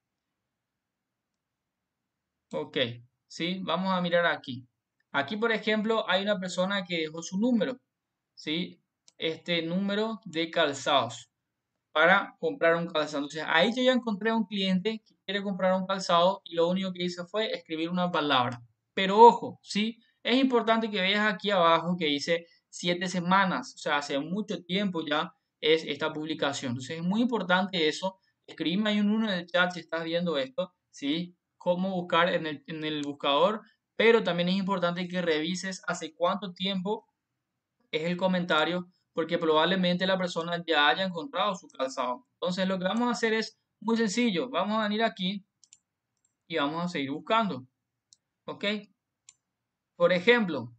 ok, ¿sí? Vamos a mirar aquí. Aquí, por ejemplo, hay una persona que dejó su número, ¿sí? Este número de calzados para comprar un calzado. Entonces, ahí yo ya encontré a un cliente que quiere comprar un calzado y lo único que hice fue escribir una palabra. Pero ojo, ¿sí? Es importante que veas aquí abajo que dice siete semanas, o sea, hace mucho tiempo ya es esta publicación. Entonces, es muy importante eso. Escríbeme ahí un uno en el chat si estás viendo esto, ¿sí? Cómo buscar en el, en el buscador, pero también es importante que revises hace cuánto tiempo es el comentario, porque probablemente la persona ya haya encontrado su calzado. Entonces lo que vamos a hacer es muy sencillo. Vamos a venir aquí y vamos a seguir buscando. ¿Ok? Por ejemplo,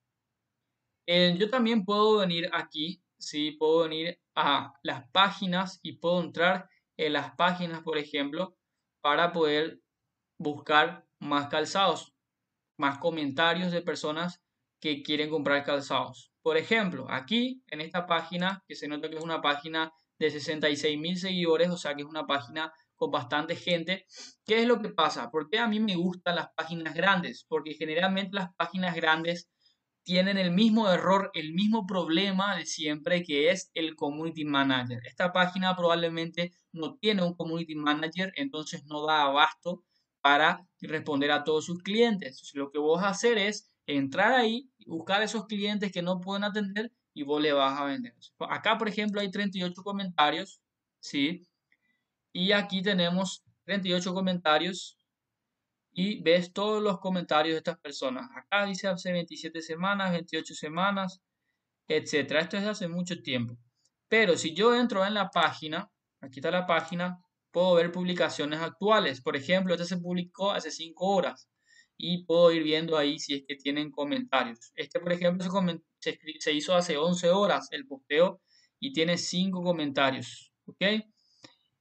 eh, yo también puedo venir aquí, sí, puedo venir a las páginas y puedo entrar en las páginas, por ejemplo, para poder buscar más calzados, más comentarios de personas que quieren comprar calzados. Por ejemplo, aquí en esta página, que se nota que es una página de sesenta y seis mil seguidores, o sea que es una página con bastante gente. ¿Qué es lo que pasa? ¿Por qué a mí me gustan las páginas grandes? Porque generalmente las páginas grandes tienen el mismo error, el mismo problema de siempre, que es el community manager. Esta página probablemente no tiene un community manager, entonces no da abasto para responder a todos sus clientes. Entonces, lo que vos vas a hacer es entrar ahí, buscar esos clientes que no pueden atender y vos le vas a vender. Acá, por ejemplo, hay treinta y ocho comentarios, ¿sí? Y aquí tenemos treinta y ocho comentarios y ves todos los comentarios de estas personas. Acá dice hace veintisiete semanas, veintiocho semanas, etcétera. Esto es de hace mucho tiempo. Pero si yo entro en la página, aquí está la página, puedo ver publicaciones actuales. Por ejemplo, este se publicó hace cinco horas y puedo ir viendo ahí si es que tienen comentarios. Este, por ejemplo, se, se, se hizo hace once horas el posteo y tiene cinco comentarios. ¿Ok?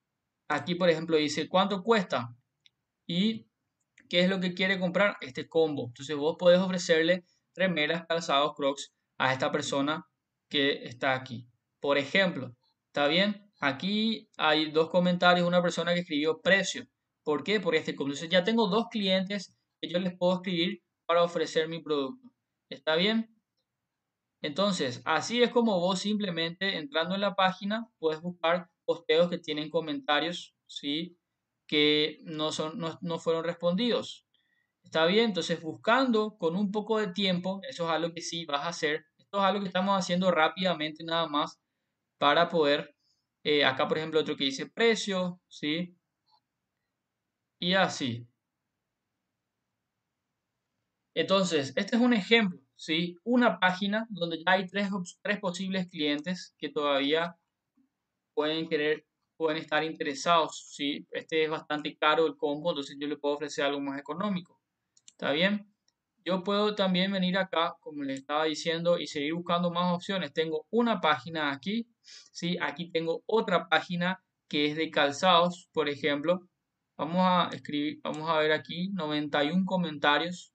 aquí, por ejemplo, dice cuánto cuesta y qué es lo que quiere comprar este combo. Entonces vos podés ofrecerle remeras, calzados, Crocs a esta persona que está aquí. Por ejemplo, ¿está bien? Aquí hay dos comentarios, una persona que escribió precio. ¿Por qué? Por este combo. Entonces ya tengo dos clientes que yo les puedo escribir para ofrecer mi producto. ¿Está bien? Entonces, así es como vos simplemente entrando en la página puedes buscar posteos que tienen comentarios, ¿sí? Que no son, no, no fueron respondidos. ¿Está bien? Entonces, buscando con un poco de tiempo, eso es algo que sí vas a hacer. Esto es algo que estamos haciendo rápidamente nada más para poder, eh, acá por ejemplo otro que dice precio, ¿sí? Y así. Entonces, este es un ejemplo, ¿sí? Una página donde ya hay tres, op- tres posibles clientes que todavía pueden querer, pueden estar interesados, ¿sí? Este es bastante caro el combo, entonces yo le puedo ofrecer algo más económico. ¿Está bien? Yo puedo también venir acá, como les estaba diciendo, y seguir buscando más opciones. Tengo una página aquí, ¿sí? Aquí tengo otra página que es de calzados, por ejemplo. Vamos a escribir, vamos a ver aquí, noventa y uno comentarios.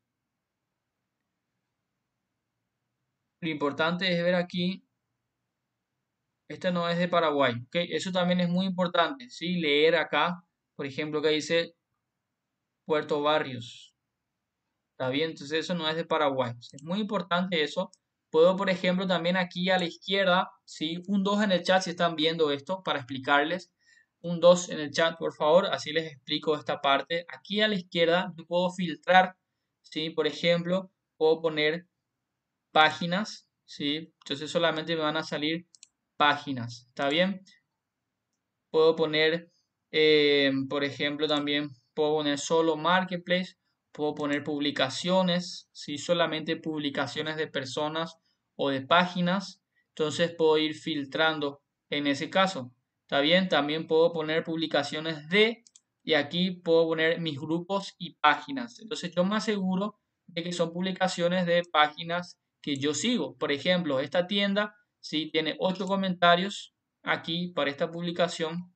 Lo importante es ver aquí, este no es de Paraguay, ¿ok? Eso también es muy importante, ¿sí? Leer acá, por ejemplo, que dice Puerto Barrios. ¿Está bien? Entonces eso no es de Paraguay. Es muy importante eso. Puedo, por ejemplo, también aquí a la izquierda, ¿sí? Un dos en el chat si están viendo esto para explicarles. Un dos en el chat, por favor, así les explico esta parte. Aquí a la izquierda yo puedo filtrar, ¿sí? Por ejemplo, puedo poner páginas, ¿sí? Entonces solamente me van a salir páginas, ¿está bien? Puedo poner, eh, por ejemplo, también puedo poner solo marketplace, puedo poner publicaciones, si solamente publicaciones de personas o de páginas, entonces puedo ir filtrando en ese caso. ¿Está bien? También puedo poner publicaciones de, y aquí puedo poner mis grupos y páginas. Entonces yo me aseguro de que son publicaciones de páginas que yo sigo. Por ejemplo, esta tienda, si tiene ocho comentarios aquí para esta publicación,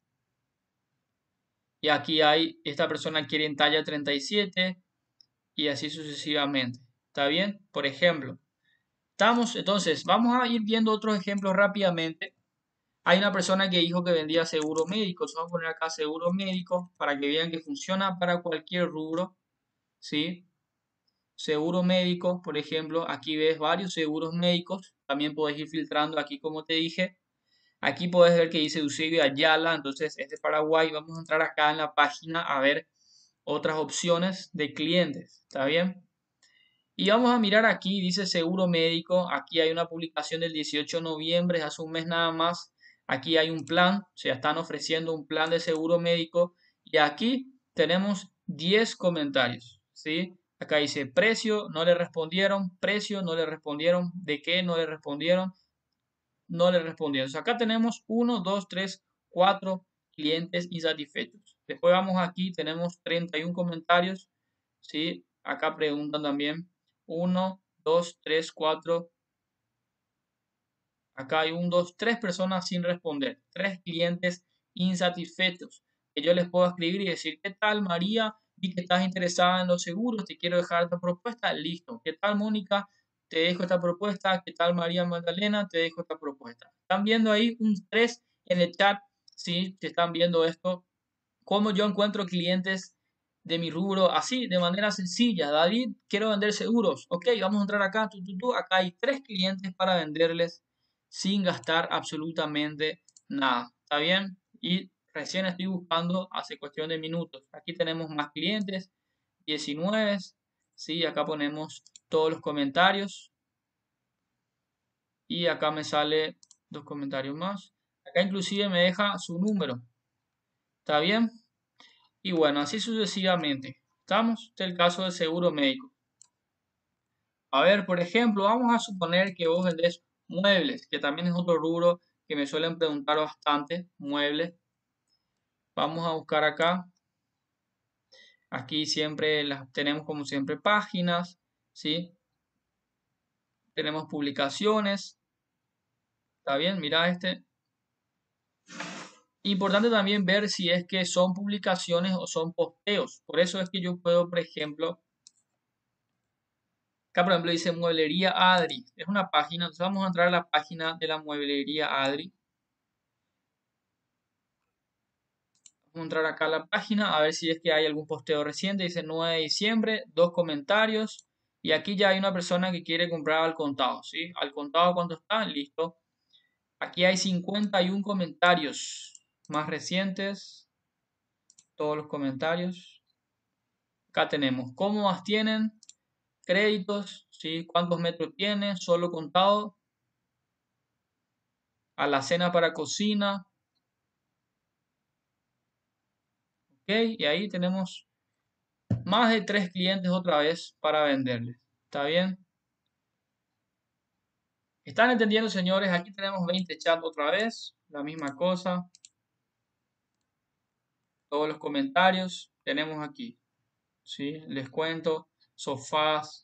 y aquí hay, esta persona quiere en talla treinta y siete y así sucesivamente. ¿Está bien? Por ejemplo, estamos, entonces, vamos a ir viendo otros ejemplos rápidamente. Hay una persona que dijo que vendía seguro médico. Vamos a poner acá seguro médico para que vean que funciona para cualquier rubro. ¿Sí? Seguro médico, por ejemplo, aquí ves varios seguros médicos. También puedes ir filtrando aquí, como te dije. Aquí puedes ver que dice Eusebio Ayala, entonces es de Paraguay. Vamos a entrar acá en la página a ver otras opciones de clientes. ¿Está bien? Y vamos a mirar aquí, dice seguro médico. Aquí hay una publicación del dieciocho de noviembre, hace un mes nada más. Aquí hay un plan, o sea, están ofreciendo un plan de seguro médico. Y aquí tenemos diez comentarios, ¿sí? Acá dice precio, no le respondieron, precio, no le respondieron, de qué no le respondieron, no le respondieron. O sea, acá tenemos uno, dos, tres, cuatro clientes insatisfechos. Después vamos aquí, tenemos treinta y uno comentarios, ¿sí? Acá preguntan también uno, dos, tres, cuatro. Acá hay un, dos, tres personas sin responder, tres clientes insatisfechos. Que yo les puedo escribir y decir, ¿qué tal María? Vi que estás interesada en los seguros, te quiero dejar esta propuesta, listo. ¿Qué tal Mónica? Te dejo esta propuesta. ¿Qué tal María Magdalena? Te dejo esta propuesta. Están viendo ahí un tres en el chat, ¿sí? Que están viendo esto. Cómo yo encuentro clientes de mi rubro así, de manera sencilla. David, quiero vender seguros. Ok, vamos a entrar acá. Tú, tú, tú. Acá hay tres clientes para venderles sin gastar absolutamente nada. ¿Está bien? Y recién estoy buscando hace cuestión de minutos. Aquí tenemos más clientes, diecinueve. Sí, acá ponemos todos los comentarios. Y acá me sale dos comentarios más. Acá inclusive me deja su número. ¿Está bien? Y bueno, así sucesivamente. ¿Estamos? Este es el caso del seguro médico. A ver, por ejemplo, vamos a suponer que vos vendés muebles, que también es otro rubro que me suelen preguntar bastante, muebles. Vamos a buscar acá. Aquí siempre las tenemos como siempre páginas, ¿sí? Tenemos publicaciones. ¿Está bien? Mira este. Importante también ver si es que son publicaciones o son posteos. Por eso es que yo puedo, por ejemplo, acá por ejemplo dice Mueblería Adri. Es una página, entonces vamos a entrar a la página de la Mueblería Adri. Vamos a entrar acá a la página a ver si es que hay algún posteo reciente. Dice nueve de diciembre, dos comentarios. Y aquí ya hay una persona que quiere comprar al contado, ¿sí? Al contado, ¿cuánto está? Listo. Aquí hay cincuenta y uno comentarios más recientes. Todos los comentarios. Acá tenemos cómo más tienen, créditos, ¿sí? Cuántos metros tiene, solo contado. Alacena para cocina. Ok, y ahí tenemos más de tres clientes otra vez para venderles. ¿Está bien? ¿Están entendiendo, señores? Aquí tenemos veinte chats otra vez. La misma cosa. Todos los comentarios tenemos aquí. ¿Sí? Les cuento. Sofás.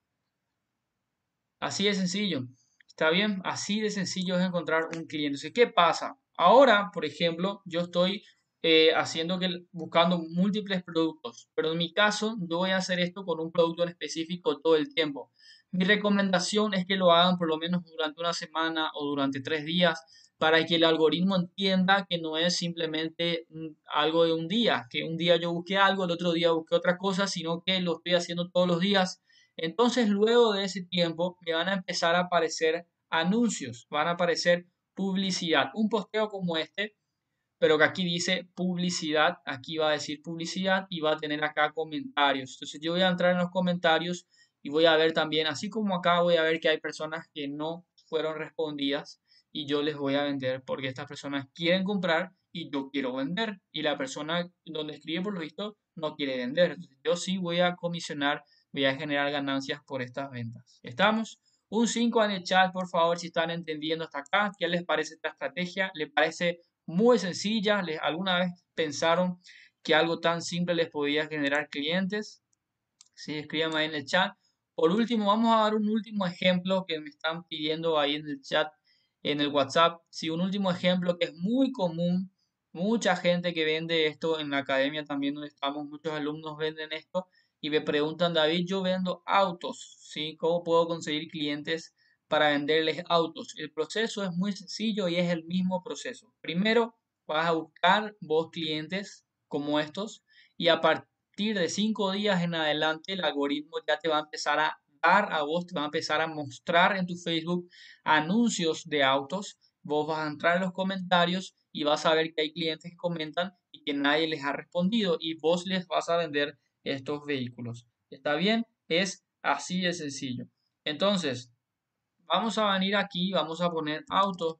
Así de sencillo. ¿Está bien? Así de sencillo es encontrar un cliente. Entonces, ¿qué pasa? Ahora, por ejemplo, yo estoy eh, haciendo que, buscando múltiples productos, pero en mi caso, yo voy a hacer esto con un producto en específico todo el tiempo. Mi recomendación es que lo hagan por lo menos durante una semana o durante tres días para que el algoritmo entienda que no es simplemente mm, algo de un día, que un día yo busqué algo, el otro día busqué otra cosa, sino que lo estoy haciendo todos los días. Entonces, luego de ese tiempo, me van a empezar a aparecer anuncios, van a aparecer publicidad. Un posteo como este, pero que aquí dice publicidad, aquí va a decir publicidad y va a tener acá comentarios. Entonces, yo voy a entrar en los comentarios y voy a ver también, así como acá voy a ver que hay personas que no fueron respondidas y yo les voy a vender porque estas personas quieren comprar y yo quiero vender y la persona donde escribe por lo visto no quiere vender. Entonces, yo sí voy a comisionar, voy a generar ganancias por estas ventas. ¿Estamos? Un cinco en el chat, por favor, si están entendiendo hasta acá. ¿Qué les parece esta estrategia? ¿Les parece muy sencilla? ¿Les, alguna vez pensaron que algo tan simple les podía generar clientes? Sí, escríbanme ahí en el chat. Por último, vamos a dar un último ejemplo que me están pidiendo ahí en el chat, en el WhatsApp. Sí, un último ejemplo que es muy común. Mucha gente que vende esto en la academia también donde estamos, muchos alumnos venden esto y me preguntan, David, yo vendo autos, ¿sí? ¿Cómo puedo conseguir clientes para venderles autos? El proceso es muy sencillo y es el mismo proceso. Primero, vas a buscar vos clientes como estos y a partir de cinco días en adelante el algoritmo ya te va a empezar a dar a vos, te va a empezar a mostrar en tu Facebook anuncios de autos. Vos vas a entrar en los comentarios y vas a ver que hay clientes que comentan y que nadie les ha respondido y vos les vas a vender estos vehículos. ¿Está bien? Es así de sencillo. Entonces, vamos a venir aquí, vamos a poner auto,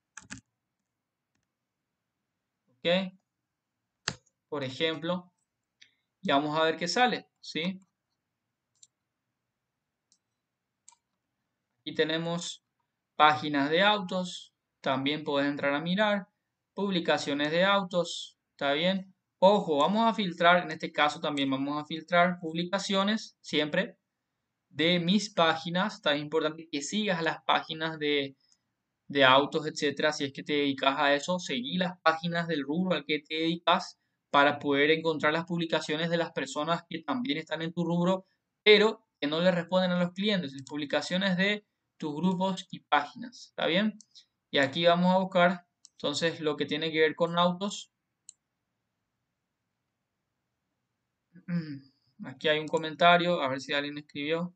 ¿ok? Por ejemplo, y vamos a ver qué sale, ¿sí? Aquí tenemos páginas de autos, también puedes entrar a mirar, publicaciones de autos, ¿está bien? Ojo, vamos a filtrar, en este caso también vamos a filtrar publicaciones, siempre, de mis páginas. Está importante que sigas las páginas de, de autos, etcétera. Si es que te dedicas a eso, seguí las páginas del rubro al que te dedicas para poder encontrar las publicaciones de las personas que también están en tu rubro, pero que no le responden a los clientes. Las publicaciones de tus grupos y páginas. ¿Está bien? Y aquí vamos a buscar entonces lo que tiene que ver con autos. Aquí hay un comentario, a ver si alguien escribió.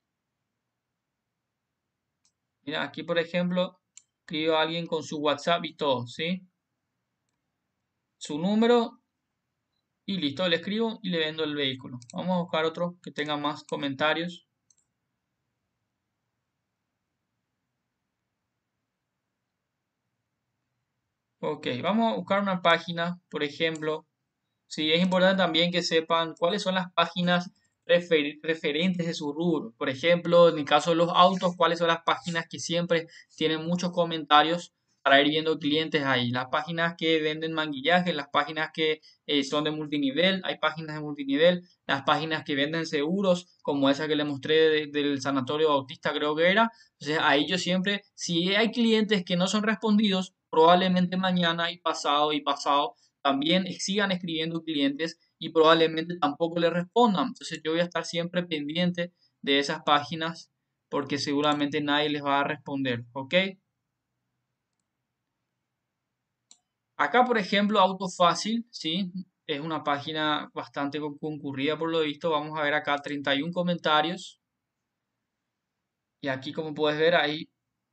Mira, aquí por ejemplo, escribió alguien con su WhatsApp y todo, ¿sí? Su número y listo, le escribo y le vendo el vehículo. Vamos a buscar otro que tenga más comentarios. Ok, vamos a buscar una página, por ejemplo. Sí, es importante también que sepan cuáles son las páginas refer- referentes de su rubro. Por ejemplo, en el caso de los autos, cuáles son las páginas que siempre tienen muchos comentarios para ir viendo clientes ahí. Las páginas que venden manguillaje, las páginas que eh, son de multinivel, hay páginas de multinivel, las páginas que venden seguros, como esa que le mostré de- del Sanatorio Bautista, creo que era. Entonces, ahí yo siempre, si hay clientes que no son respondidos, probablemente mañana y pasado y pasado también sigan escribiendo clientes y probablemente tampoco le respondan. Entonces yo voy a estar siempre pendiente de esas páginas porque seguramente nadie les va a responder, ¿ok? Acá, por ejemplo, Auto Fácil, ¿sí? Es una página bastante con- concurrida por lo visto. Vamos a ver acá treinta y uno comentarios. Y aquí, como puedes ver, hay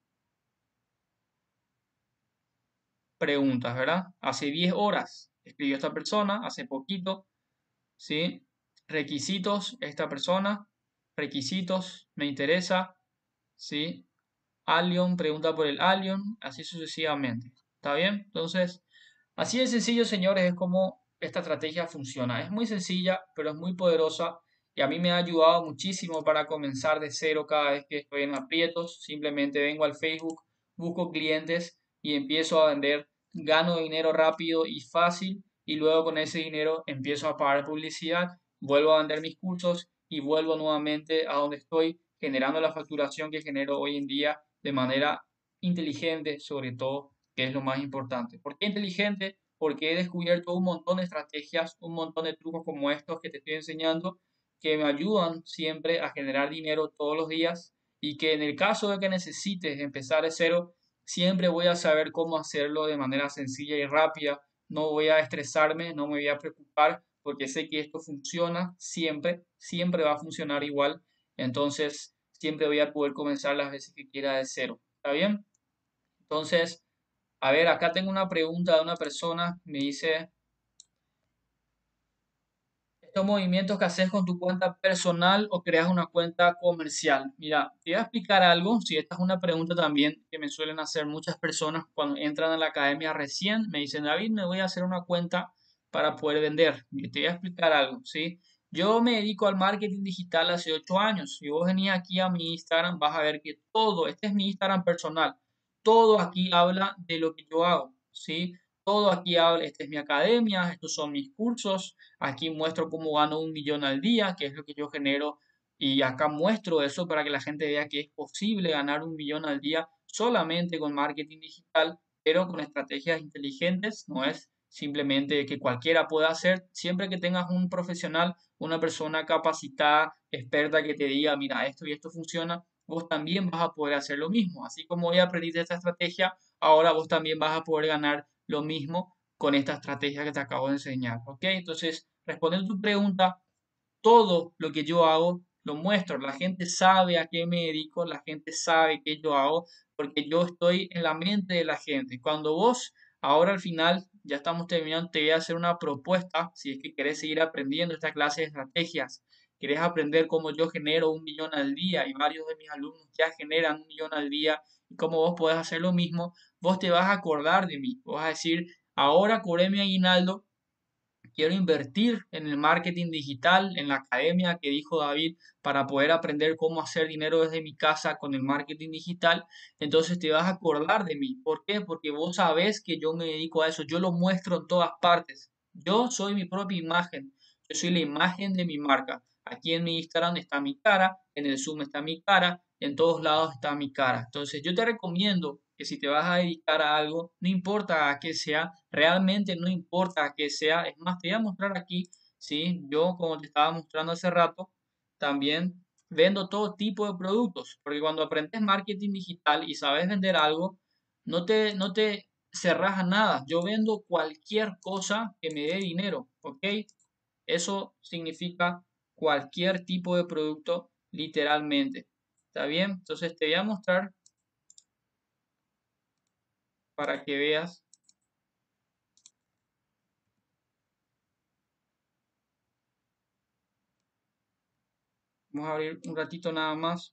preguntas, ¿verdad? Hace diez horas escribió esta persona, hace poquito, ¿sí? Requisitos, esta persona, requisitos, me interesa, ¿sí? Allion, pregunta por el Allion, así sucesivamente. ¿Está bien? Entonces, así de sencillo, señores, es como esta estrategia funciona. Es muy sencilla, pero es muy poderosa y a mí me ha ayudado muchísimo para comenzar de cero cada vez que estoy en aprietos. Simplemente vengo al Facebook, busco clientes y empiezo a vender. Gano dinero rápido y fácil y luego con ese dinero empiezo a pagar publicidad, vuelvo a vender mis cursos y vuelvo nuevamente a donde estoy generando la facturación que genero hoy en día de manera inteligente, sobre todo, que es lo más importante. ¿Por qué inteligente? Porque he descubierto un montón de estrategias, un montón de trucos como estos que te estoy enseñando, que me ayudan siempre a generar dinero todos los días y que en el caso de que necesites empezar de cero, siempre voy a saber cómo hacerlo de manera sencilla y rápida. No voy a estresarme, no me voy a preocupar porque sé que esto funciona siempre, siempre va a funcionar igual. Entonces, siempre voy a poder comenzar las veces que quiera de cero. ¿Está bien? Entonces, a ver, acá tengo una pregunta de una persona. Me dice, ¿estos movimientos que haces con tu cuenta personal o creas una cuenta comercial? Mira, te voy a explicar algo. Si esta es una pregunta también que me suelen hacer muchas personas cuando entran a la academia recién. Me dicen, David, me voy a hacer una cuenta para poder vender. Y te voy a explicar algo, ¿sí? Yo me dedico al marketing digital hace ocho años. Si vos venís aquí a mi Instagram, vas a ver que todo, este es mi Instagram personal, todo aquí habla de lo que yo hago, ¿sí? Todo aquí habla, esta es mi academia, estos son mis cursos, aquí muestro cómo gano un millón al día, que es lo que yo genero, y acá muestro eso para que la gente vea que es posible ganar un millón al día solamente con marketing digital, pero con estrategias inteligentes, no es simplemente que cualquiera pueda hacer, siempre que tengas un profesional, una persona capacitada, experta que te diga, mira, esto y esto funciona, vos también vas a poder hacer lo mismo. Así como hoy aprendiste esta estrategia, ahora vos también vas a poder ganar lo mismo con esta estrategia que te acabo de enseñar. ¿Ok? Entonces, respondiendo a tu pregunta, todo lo que yo hago lo muestro. La gente sabe a qué me dedico, la gente sabe qué yo hago, porque yo estoy en la mente de la gente. Cuando vos, ahora al final, ya estamos terminando, te voy a hacer una propuesta, si es que querés seguir aprendiendo esta clase de estrategias, querés aprender cómo yo genero un millón al día y varios de mis alumnos ya generan un millón al día y cómo vos podés hacer lo mismo, vos te vas a acordar de mí, vos vas a decir, ahora cobré mi aguinaldo, quiero invertir en el marketing digital, en la academia que dijo David, para poder aprender cómo hacer dinero desde mi casa con el marketing digital. Entonces te vas a acordar de mí. ¿Por qué? Porque vos sabés que yo me dedico a eso. Yo lo muestro en todas partes. Yo soy mi propia imagen. Yo soy la imagen de mi marca. Aquí en mi Instagram está mi cara, en el Zoom está mi cara, en todos lados está mi cara. Entonces yo te recomiendo que si te vas a dedicar a algo, no importa a qué sea, realmente no importa a qué sea. Es más, te voy a mostrar aquí, ¿sí? Yo, como te estaba mostrando hace rato, también vendo todo tipo de productos, porque cuando aprendes marketing digital y sabes vender algo, no te, no te cerras a nada. Yo vendo cualquier cosa que me dé dinero, ¿ok? Eso significa cualquier tipo de producto, literalmente. ¿Está bien? Entonces te voy a mostrar para que veas. Vamos a abrir un ratito nada más.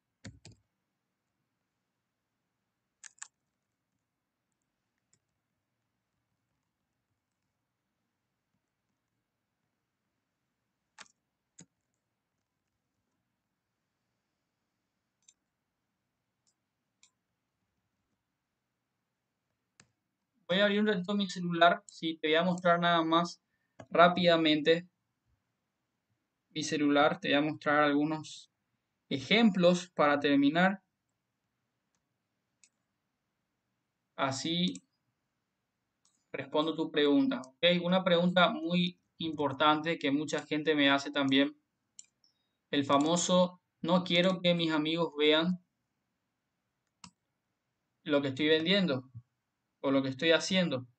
Voy a abrir un ratito mi celular. Sí, te voy a mostrar nada más rápidamente mi celular. Te voy a mostrar algunos ejemplos para terminar. Así. respondo tu pregunta, ¿ok? Una pregunta muy importante que mucha gente me hace también, el famoso, no quiero que mis amigos vean lo que estoy vendiendo o lo que estoy haciendo.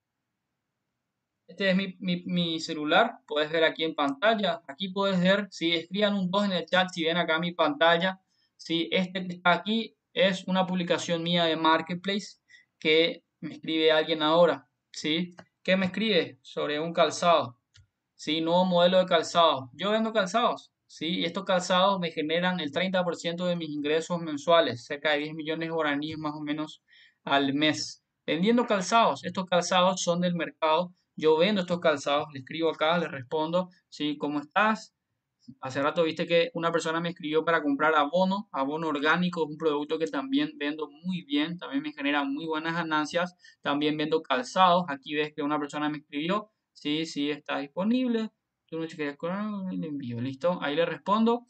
Este es mi, mi- mi celular, puedes ver aquí en pantalla, aquí puedes ver, si escriban un dos en el chat, si ven acá mi pantalla, si este que está aquí es una publicación mía de Marketplace que me escribe alguien ahora, ¿sí? ¿Qué me escribe? Sobre un calzado, ¿sí? Nuevo modelo de calzado. Yo vendo calzados, ¿sí? Y estos calzados me generan el treinta por ciento de mis ingresos mensuales, cerca de diez millones de guaraníes más o menos al mes. Vendiendo calzados, estos calzados son del mercado, yo vendo estos calzados, le escribo acá, le respondo, ¿sí? ¿Cómo estás? Hace rato viste que una persona me escribió para comprar abono, abono orgánico, es un producto que también vendo muy bien, también me genera muy buenas ganancias. También vendo calzados, aquí ves que una persona me escribió, sí, sí, está disponible. Tú no chequeas con el envío, listo. Ahí le respondo.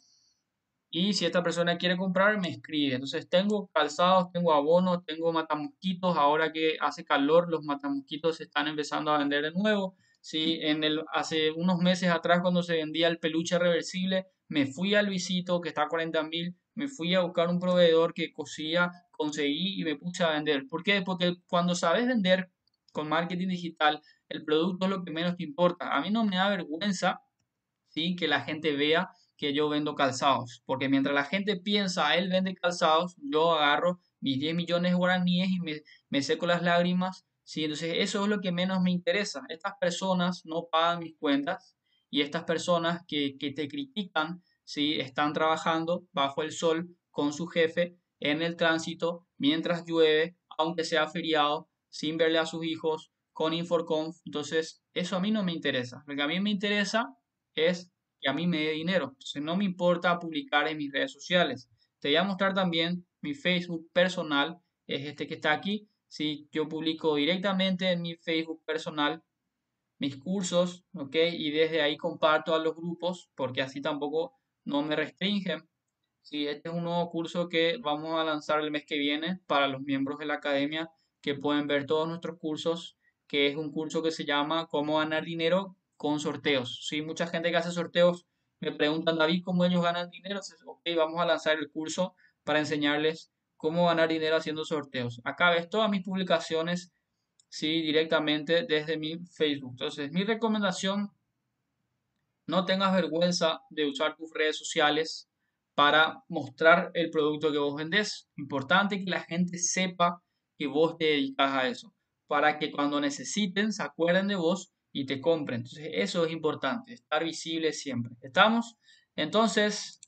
Y si esta persona quiere comprar, me escribe. Entonces tengo calzados, tengo abonos, tengo matamosquitos. Ahora que hace calor, los matamosquitos se están empezando a vender de nuevo. Sí, en el, hace unos meses atrás, cuando se vendía el peluche reversible, me fui a Luisito, que está a cuarenta mil, me fui a buscar un proveedor que cosía, conseguí y me puse a vender. ¿Por qué? Porque cuando sabes vender con marketing digital, el producto es lo que menos te importa. A mí no me da vergüenza, ¿sí? Que la gente vea que yo vendo calzados, porque mientras la gente piensa, él vende calzados, yo agarro mis diez millones de guaraníes y me, me seco las lágrimas, ¿sí? Entonces eso es lo que menos me interesa. Estas personas no pagan mis cuentas y estas personas que, que te critican, ¿sí? Están trabajando bajo el sol con su jefe en el tránsito mientras llueve, aunque sea feriado, sin verle a sus hijos, con Inforconf. Entonces, eso a mí no me interesa. Lo que a mí me interesa es que a mí me dé dinero. Entonces no me importa publicar en mis redes sociales. Te voy a mostrar también mi Facebook personal, es este que está aquí. Si yo publico directamente en mi Facebook personal mis cursos, ¿ok? Y desde ahí comparto a los grupos, porque así tampoco no me restringen. Sí, este es un nuevo curso que vamos a lanzar el mes que viene para los miembros de la academia que pueden ver todos nuestros cursos, que es un curso que se llama Cómo ganar dinero con sorteos. Sí, mucha gente que hace sorteos me preguntan, David, ¿cómo ellos ganan dinero? Entonces, ok, vamos a lanzar el curso para enseñarles cómo ganar dinero haciendo sorteos. Acá ves todas mis publicaciones, sí, directamente desde mi Facebook. Entonces, mi recomendación, no tengas vergüenza de usar tus redes sociales para mostrar el producto que vos vendés. Importante que la gente sepa que vos te dedicas a eso, para que cuando necesiten se acuerden de vos y te compren. Entonces, eso es importante, estar visible siempre. ¿Estamos? Entonces,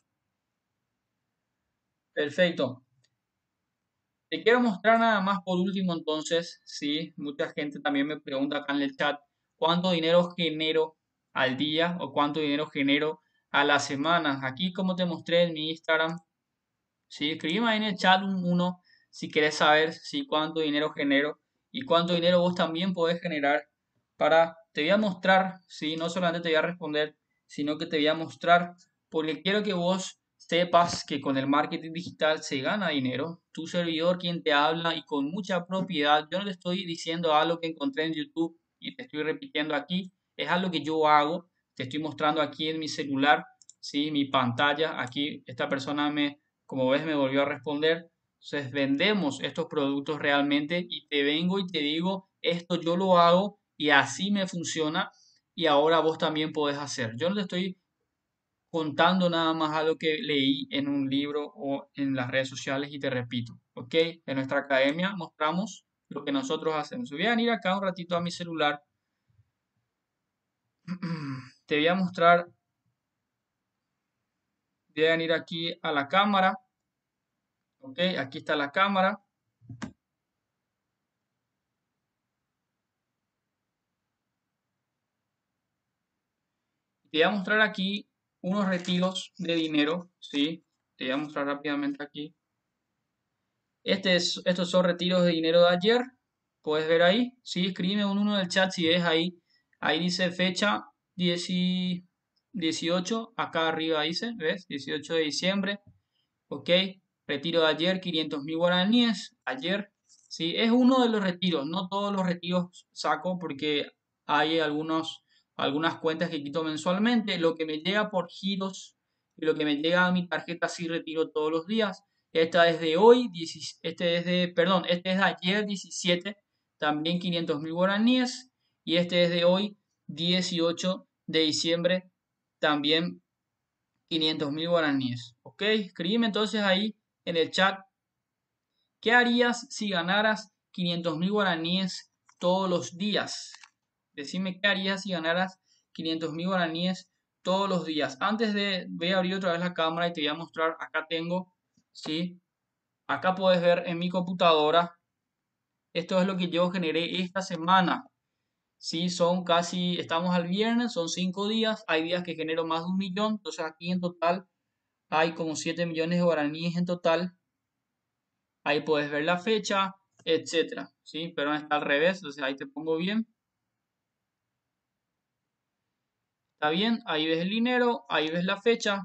perfecto. Te quiero mostrar nada más por último, entonces, sí, mucha gente también me pregunta acá en el chat, ¿cuánto dinero genero al día o cuánto dinero genero a la semana? Aquí, como te mostré en mi Instagram, sí, escribime ahí en el chat un uno si quieres saber sí, cuánto dinero genero y cuánto dinero vos también podés generar para, te voy a mostrar, sí, no solamente te voy a responder, sino que te voy a mostrar, porque quiero que vos sepas que con el marketing digital se gana dinero. Tu servidor, quien te habla y con mucha propiedad, yo no te estoy diciendo algo que encontré en YouTube y te estoy repitiendo aquí, es algo que yo hago, te estoy mostrando aquí en mi celular, sí, mi pantalla, aquí esta persona me, como ves, me volvió a responder. Entonces, vendemos estos productos realmente y te vengo y te digo, esto yo lo hago y así me funciona y ahora vos también podés hacer. Yo no te estoy contando nada más algo que leí en un libro o en las redes sociales y te repito, ¿ok? En nuestra academia mostramos lo que nosotros hacemos. Voy a venir acá un ratito a mi celular. Te voy a mostrar, voy a venir aquí a la cámara, ¿ok? Aquí está la cámara. Te voy a mostrar aquí unos retiros de dinero, ¿sí? Te voy a mostrar rápidamente aquí. Este es, estos son retiros de dinero de ayer. Puedes ver ahí. Sí, escribe un uno en el chat si ves ahí. Ahí dice fecha dieciocho. Acá arriba dice, ¿ves? dieciocho de diciembre. Ok. Retiro de ayer, quinientos mil guaraníes. Ayer. ¿sí? Es uno de los retiros, no todos los retiros saco porque hay algunos, algunas cuentas que quito mensualmente. Lo que me llega por giros y lo que me llega a mi tarjeta sí retiro todos los días. Esta es de hoy, dieci- este es de, perdón, este es de ayer diecisiete, también quinientos mil guaraníes. Y este es de hoy, dieciocho de diciembre, también quinientos mil guaraníes. ¿Ok? Escribime entonces ahí en el chat, ¿qué harías si ganaras quinientos mil guaraníes todos los días? Decime qué harías si ganaras quinientos mil guaraníes todos los días. Antes de, voy a abrir otra vez la cámara y te voy a mostrar, acá tengo, ¿sí? Acá puedes ver en mi computadora, esto es lo que yo generé esta semana. Sí, son casi, estamos al viernes, son cinco días, hay días que genero más de un millón, entonces aquí en total hay como siete millones de guaraníes en total. Ahí puedes ver la fecha, etcétera, ¿sí? Pero está al revés, entonces ahí te pongo bien. ¿Está bien? Ahí ves el dinero, ahí ves la fecha.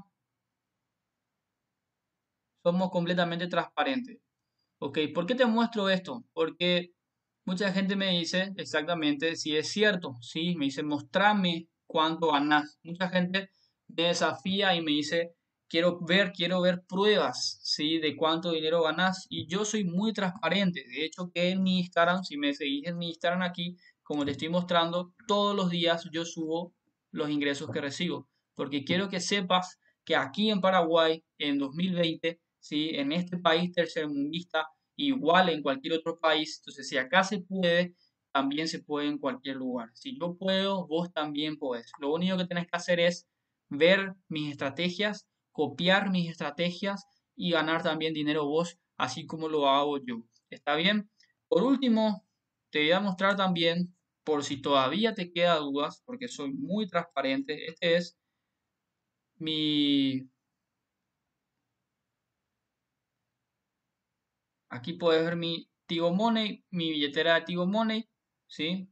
Somos completamente transparentes. ¿Ok? ¿Por qué te muestro esto? Porque mucha gente me dice exactamente si es cierto, ¿sí? Me dice, mostrame cuánto ganas. Mucha gente me desafía y me dice, quiero ver, quiero ver pruebas, ¿sí? De cuánto dinero ganas. Y yo soy muy transparente. De hecho, que en mi Instagram, si me seguís en mi Instagram aquí, como te estoy mostrando, todos los días yo subo los ingresos que recibo. Porque quiero que sepas que aquí en Paraguay, en dos mil veinte, ¿sí? En este país tercermundista, igual en cualquier otro país. Entonces, si acá se puede, también se puede en cualquier lugar. Si yo puedo, vos también podés. Lo único que tenés que hacer es ver mis estrategias, copiar mis estrategias y ganar también dinero vos, así como lo hago yo. ¿Está bien? Por último, te voy a mostrar también, por si todavía te queda dudas, porque soy muy transparente, este es mi... Aquí puedes ver mi Tigo Money, mi billetera de Tigo Money, ¿sí?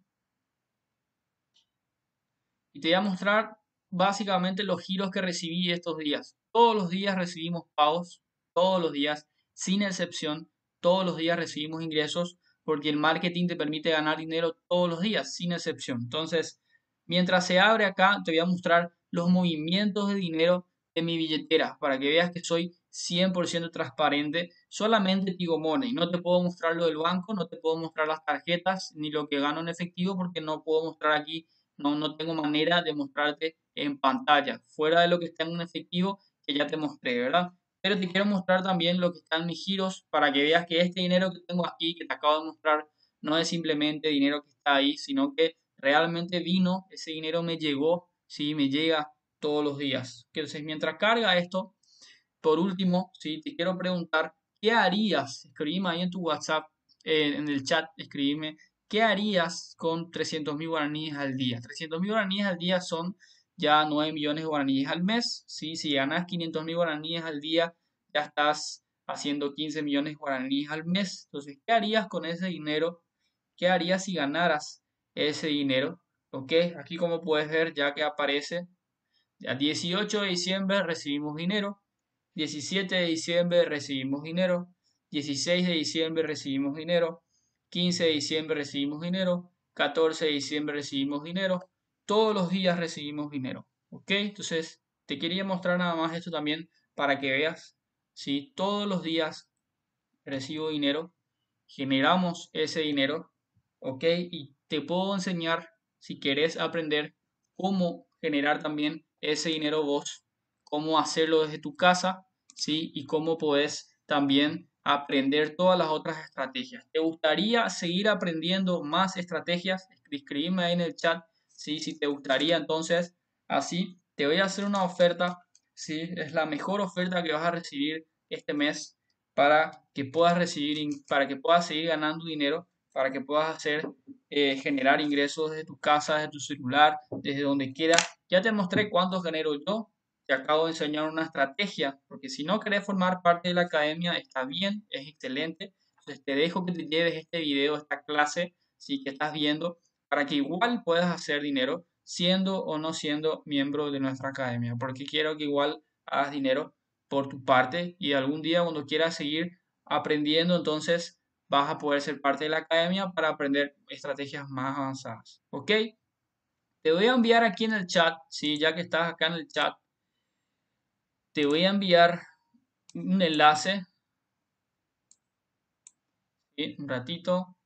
Y te voy a mostrar básicamente los giros que recibí estos días. Todos los días recibimos pagos, todos los días, sin excepción, todos los días recibimos ingresos porque el marketing te permite ganar dinero todos los días, sin excepción. Entonces, mientras se abre acá, te voy a mostrar los movimientos de dinero de mi billetera para que veas que soy cien por ciento transparente. Solamente Tigo Money. No te puedo mostrar lo del banco, no te puedo mostrar las tarjetas ni lo que gano en efectivo porque no puedo mostrar aquí, no, no tengo manera de mostrarte en pantalla, fuera de lo que está en un efectivo que ya te mostré, ¿verdad? Pero te quiero mostrar también lo que está en mis giros para que veas que este dinero que tengo aquí, que te acabo de mostrar, no es simplemente dinero que está ahí, sino que realmente vino, ese dinero me llegó, sí, me llega todos los días. Entonces, mientras carga esto, por último, sí, te quiero preguntar, ¿qué harías? Escribime ahí en tu WhatsApp, eh, en el chat, escribime, ¿qué harías con trescientos mil guaraníes al día? trescientos mil guaraníes al día son ya nueve millones de guaraníes al mes, ¿sí? Si ganas quinientos mil guaraníes al día, ya estás haciendo quince millones de guaraníes al mes. Entonces, ¿qué harías con ese dinero? ¿Qué harías si ganaras ese dinero? ¿Ok? Aquí como puedes ver, ya que aparece, ya dieciocho de diciembre recibimos dinero, diecisiete de diciembre recibimos dinero, dieciséis de diciembre recibimos dinero, quince de diciembre recibimos dinero, catorce de diciembre recibimos dinero, todos los días recibimos dinero. ¿Ok? Entonces, te quería mostrar nada más esto también para que veas, si todos los días recibo dinero, generamos ese dinero, ¿ok? Y te puedo enseñar, si querés aprender, cómo generar también ese dinero vos, cómo hacerlo desde tu casa, ¿sí? Y cómo podés también aprender todas las otras estrategias. ¿Te gustaría seguir aprendiendo más estrategias? Escribime ahí en el chat, ¿sí? Si te gustaría, entonces, así te voy a hacer una oferta, ¿sí? Es la mejor oferta que vas a recibir este mes para que puedas recibir, para que puedas seguir ganando dinero, para que puedas hacer, eh, generar ingresos desde tu casa, desde tu celular, desde donde quieras. Ya te mostré cuánto genero yo, te acabo de enseñar una estrategia, porque si no querés formar parte de la academia, está bien, es excelente. Entonces te dejo que te lleves este video, esta clase, sí que estás viendo, para que igual puedas hacer dinero, siendo o no siendo miembro de nuestra academia, porque quiero que igual hagas dinero por tu parte y algún día cuando quieras seguir aprendiendo, entonces vas a poder ser parte de la academia para aprender estrategias más avanzadas. ¿Ok? Te voy a enviar aquí en el chat, ¿sí? Ya que estás acá en el chat, te voy a enviar un enlace, ¿sí? Un ratito.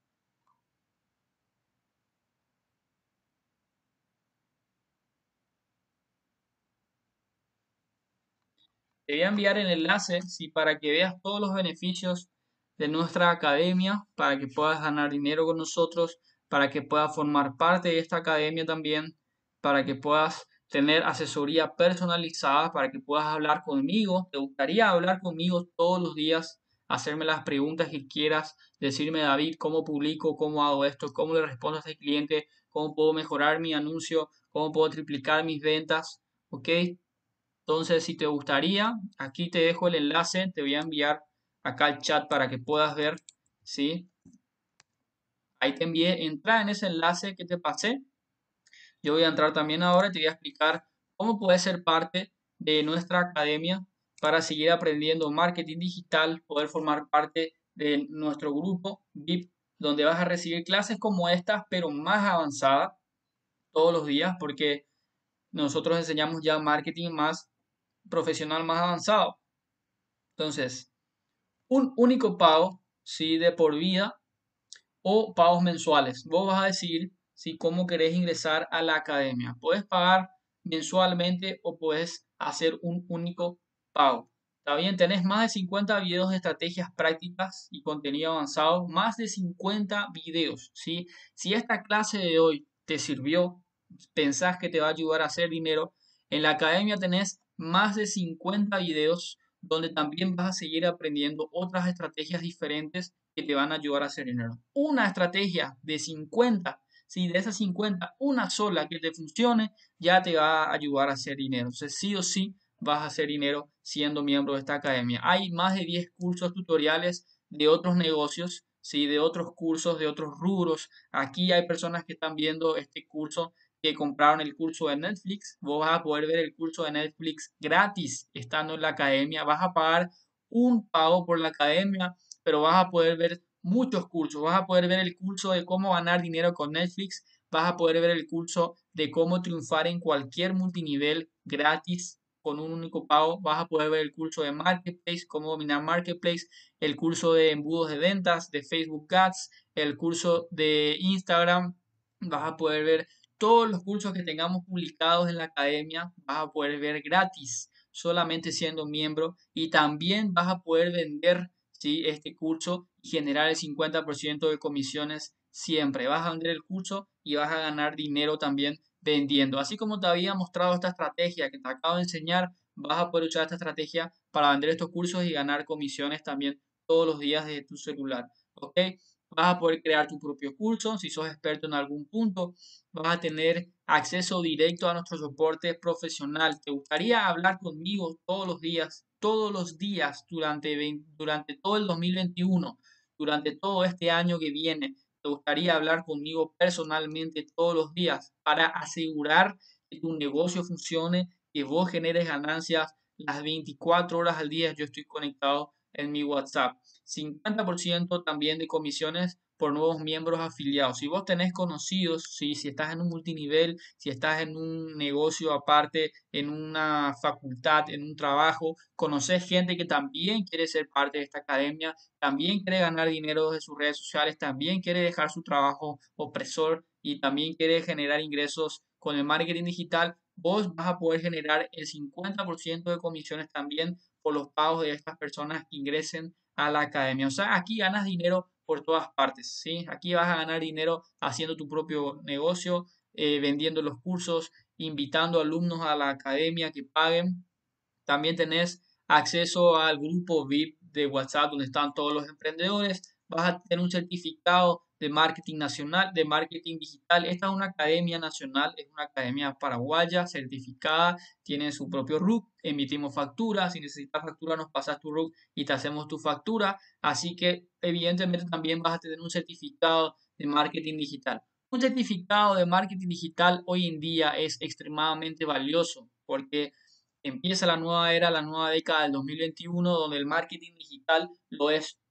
Te voy a enviar el enlace, ¿sí? Para que veas todos los beneficios de nuestra academia, para que puedas ganar dinero con nosotros, para que puedas formar parte de esta academia también, para que puedas tener asesoría personalizada, para que puedas hablar conmigo. ¿Te gustaría hablar conmigo todos los días? Hacerme las preguntas que quieras, decirme, David, cómo publico, cómo hago esto, cómo le respondo a este cliente, cómo puedo mejorar mi anuncio, cómo puedo triplicar mis ventas, ¿ok? Entonces, si te gustaría, aquí te dejo el enlace, te voy a enviar acá el chat para que puedas ver, ¿sí? Ahí te envié, entra en ese enlace que te pasé. Yo voy a entrar también ahora y te voy a explicar cómo puedes ser parte de nuestra academia para seguir aprendiendo marketing digital, poder formar parte de nuestro grupo V I P, donde vas a recibir clases como estas, pero más avanzadas todos los días, porque nosotros enseñamos ya marketing más profesional, más avanzado. Entonces, un único pago, ¿sí? De por vida o pagos mensuales. Vos vas a decidir si cómo querés ingresar a la academia. Puedes pagar mensualmente o puedes hacer un único pago. También tenés más de cincuenta videos de estrategias prácticas y contenido avanzado, más de cincuenta videos, ¿sí? Si esta clase de hoy te sirvió, pensás que te va a ayudar a hacer dinero, en la academia tenés más de cincuenta videos donde también vas a seguir aprendiendo otras estrategias diferentes que te van a ayudar a hacer dinero. Una estrategia de cincuenta, si de esas cincuenta, una sola que te funcione, ya te va a ayudar a hacer dinero. Entonces, sí o sí vas a hacer dinero siendo miembro de esta academia. Hay más de diez cursos tutoriales de otros negocios, ¿sí? De otros cursos, de otros rubros. Aquí hay personas que están viendo este curso que compraron el curso de Netflix. Vos vas a poder ver el curso de Netflix gratis estando en la academia. Vas a pagar un pago por la academia, pero vas a poder ver muchos cursos. Vas a poder ver el curso de cómo ganar dinero con Netflix. Vas a poder ver el curso de cómo triunfar en cualquier multinivel gratis con un único pago. Vas a poder ver el curso de Marketplace, cómo dominar Marketplace, el curso de embudos de ventas, de Facebook Ads, el curso de Instagram. Vas a poder ver todos los cursos que tengamos publicados en la academia, vas a poder ver gratis, solamente siendo miembro, y también vas a poder vender, ¿sí? Este curso y generar el cincuenta por ciento de comisiones siempre. Vas a vender el curso y vas a ganar dinero también vendiendo. Así como te había mostrado esta estrategia que te acabo de enseñar, vas a poder usar esta estrategia para vender estos cursos y ganar comisiones también todos los días de tu celular. ¿Ok? Vas a poder crear tu propio curso si sos experto en algún punto. Vas a tener acceso directo a nuestro soporte profesional. ¿Te gustaría hablar conmigo todos los días, todos los días durante, veinte durante todo el dos mil veintiuno, durante todo este año que viene? ¿Te gustaría hablar conmigo personalmente todos los días para asegurar que tu negocio funcione, que vos generes ganancias las veinticuatro horas al día? Yo estoy conectado en mi WhatsApp. cincuenta por ciento también de comisiones por nuevos miembros afiliados. Si vos tenés conocidos, ¿sí? Si estás en un multinivel, si estás en un negocio aparte, en una facultad, en un trabajo, conoces gente que también quiere ser parte de esta academia, también quiere ganar dinero de sus redes sociales, también quiere dejar su trabajo opresor y también quiere generar ingresos con el marketing digital, vos vas a poder generar el cincuenta por ciento de comisiones también por los pagos de estas personas que ingresen a la academia. O sea, aquí ganas dinero por todas partes, ¿sí? Aquí vas a ganar dinero haciendo tu propio negocio, eh, vendiendo los cursos, invitando alumnos a la academia que paguen. También tenés acceso al grupo V I P de WhatsApp donde están todos los emprendedores. Vas a tener un certificado de marketing nacional, de marketing digital. Esta es una academia nacional, es una academia paraguaya certificada, tiene su propio R U C, emitimos factura. Si necesitas factura, nos pasas tu R U C y te hacemos tu factura. Así que, evidentemente, también vas a tener un certificado de marketing digital. Un certificado de marketing digital hoy en día es extremadamente valioso porque empieza la nueva era, la nueva década del dos mil veintiuno, donde el marketing digital lo es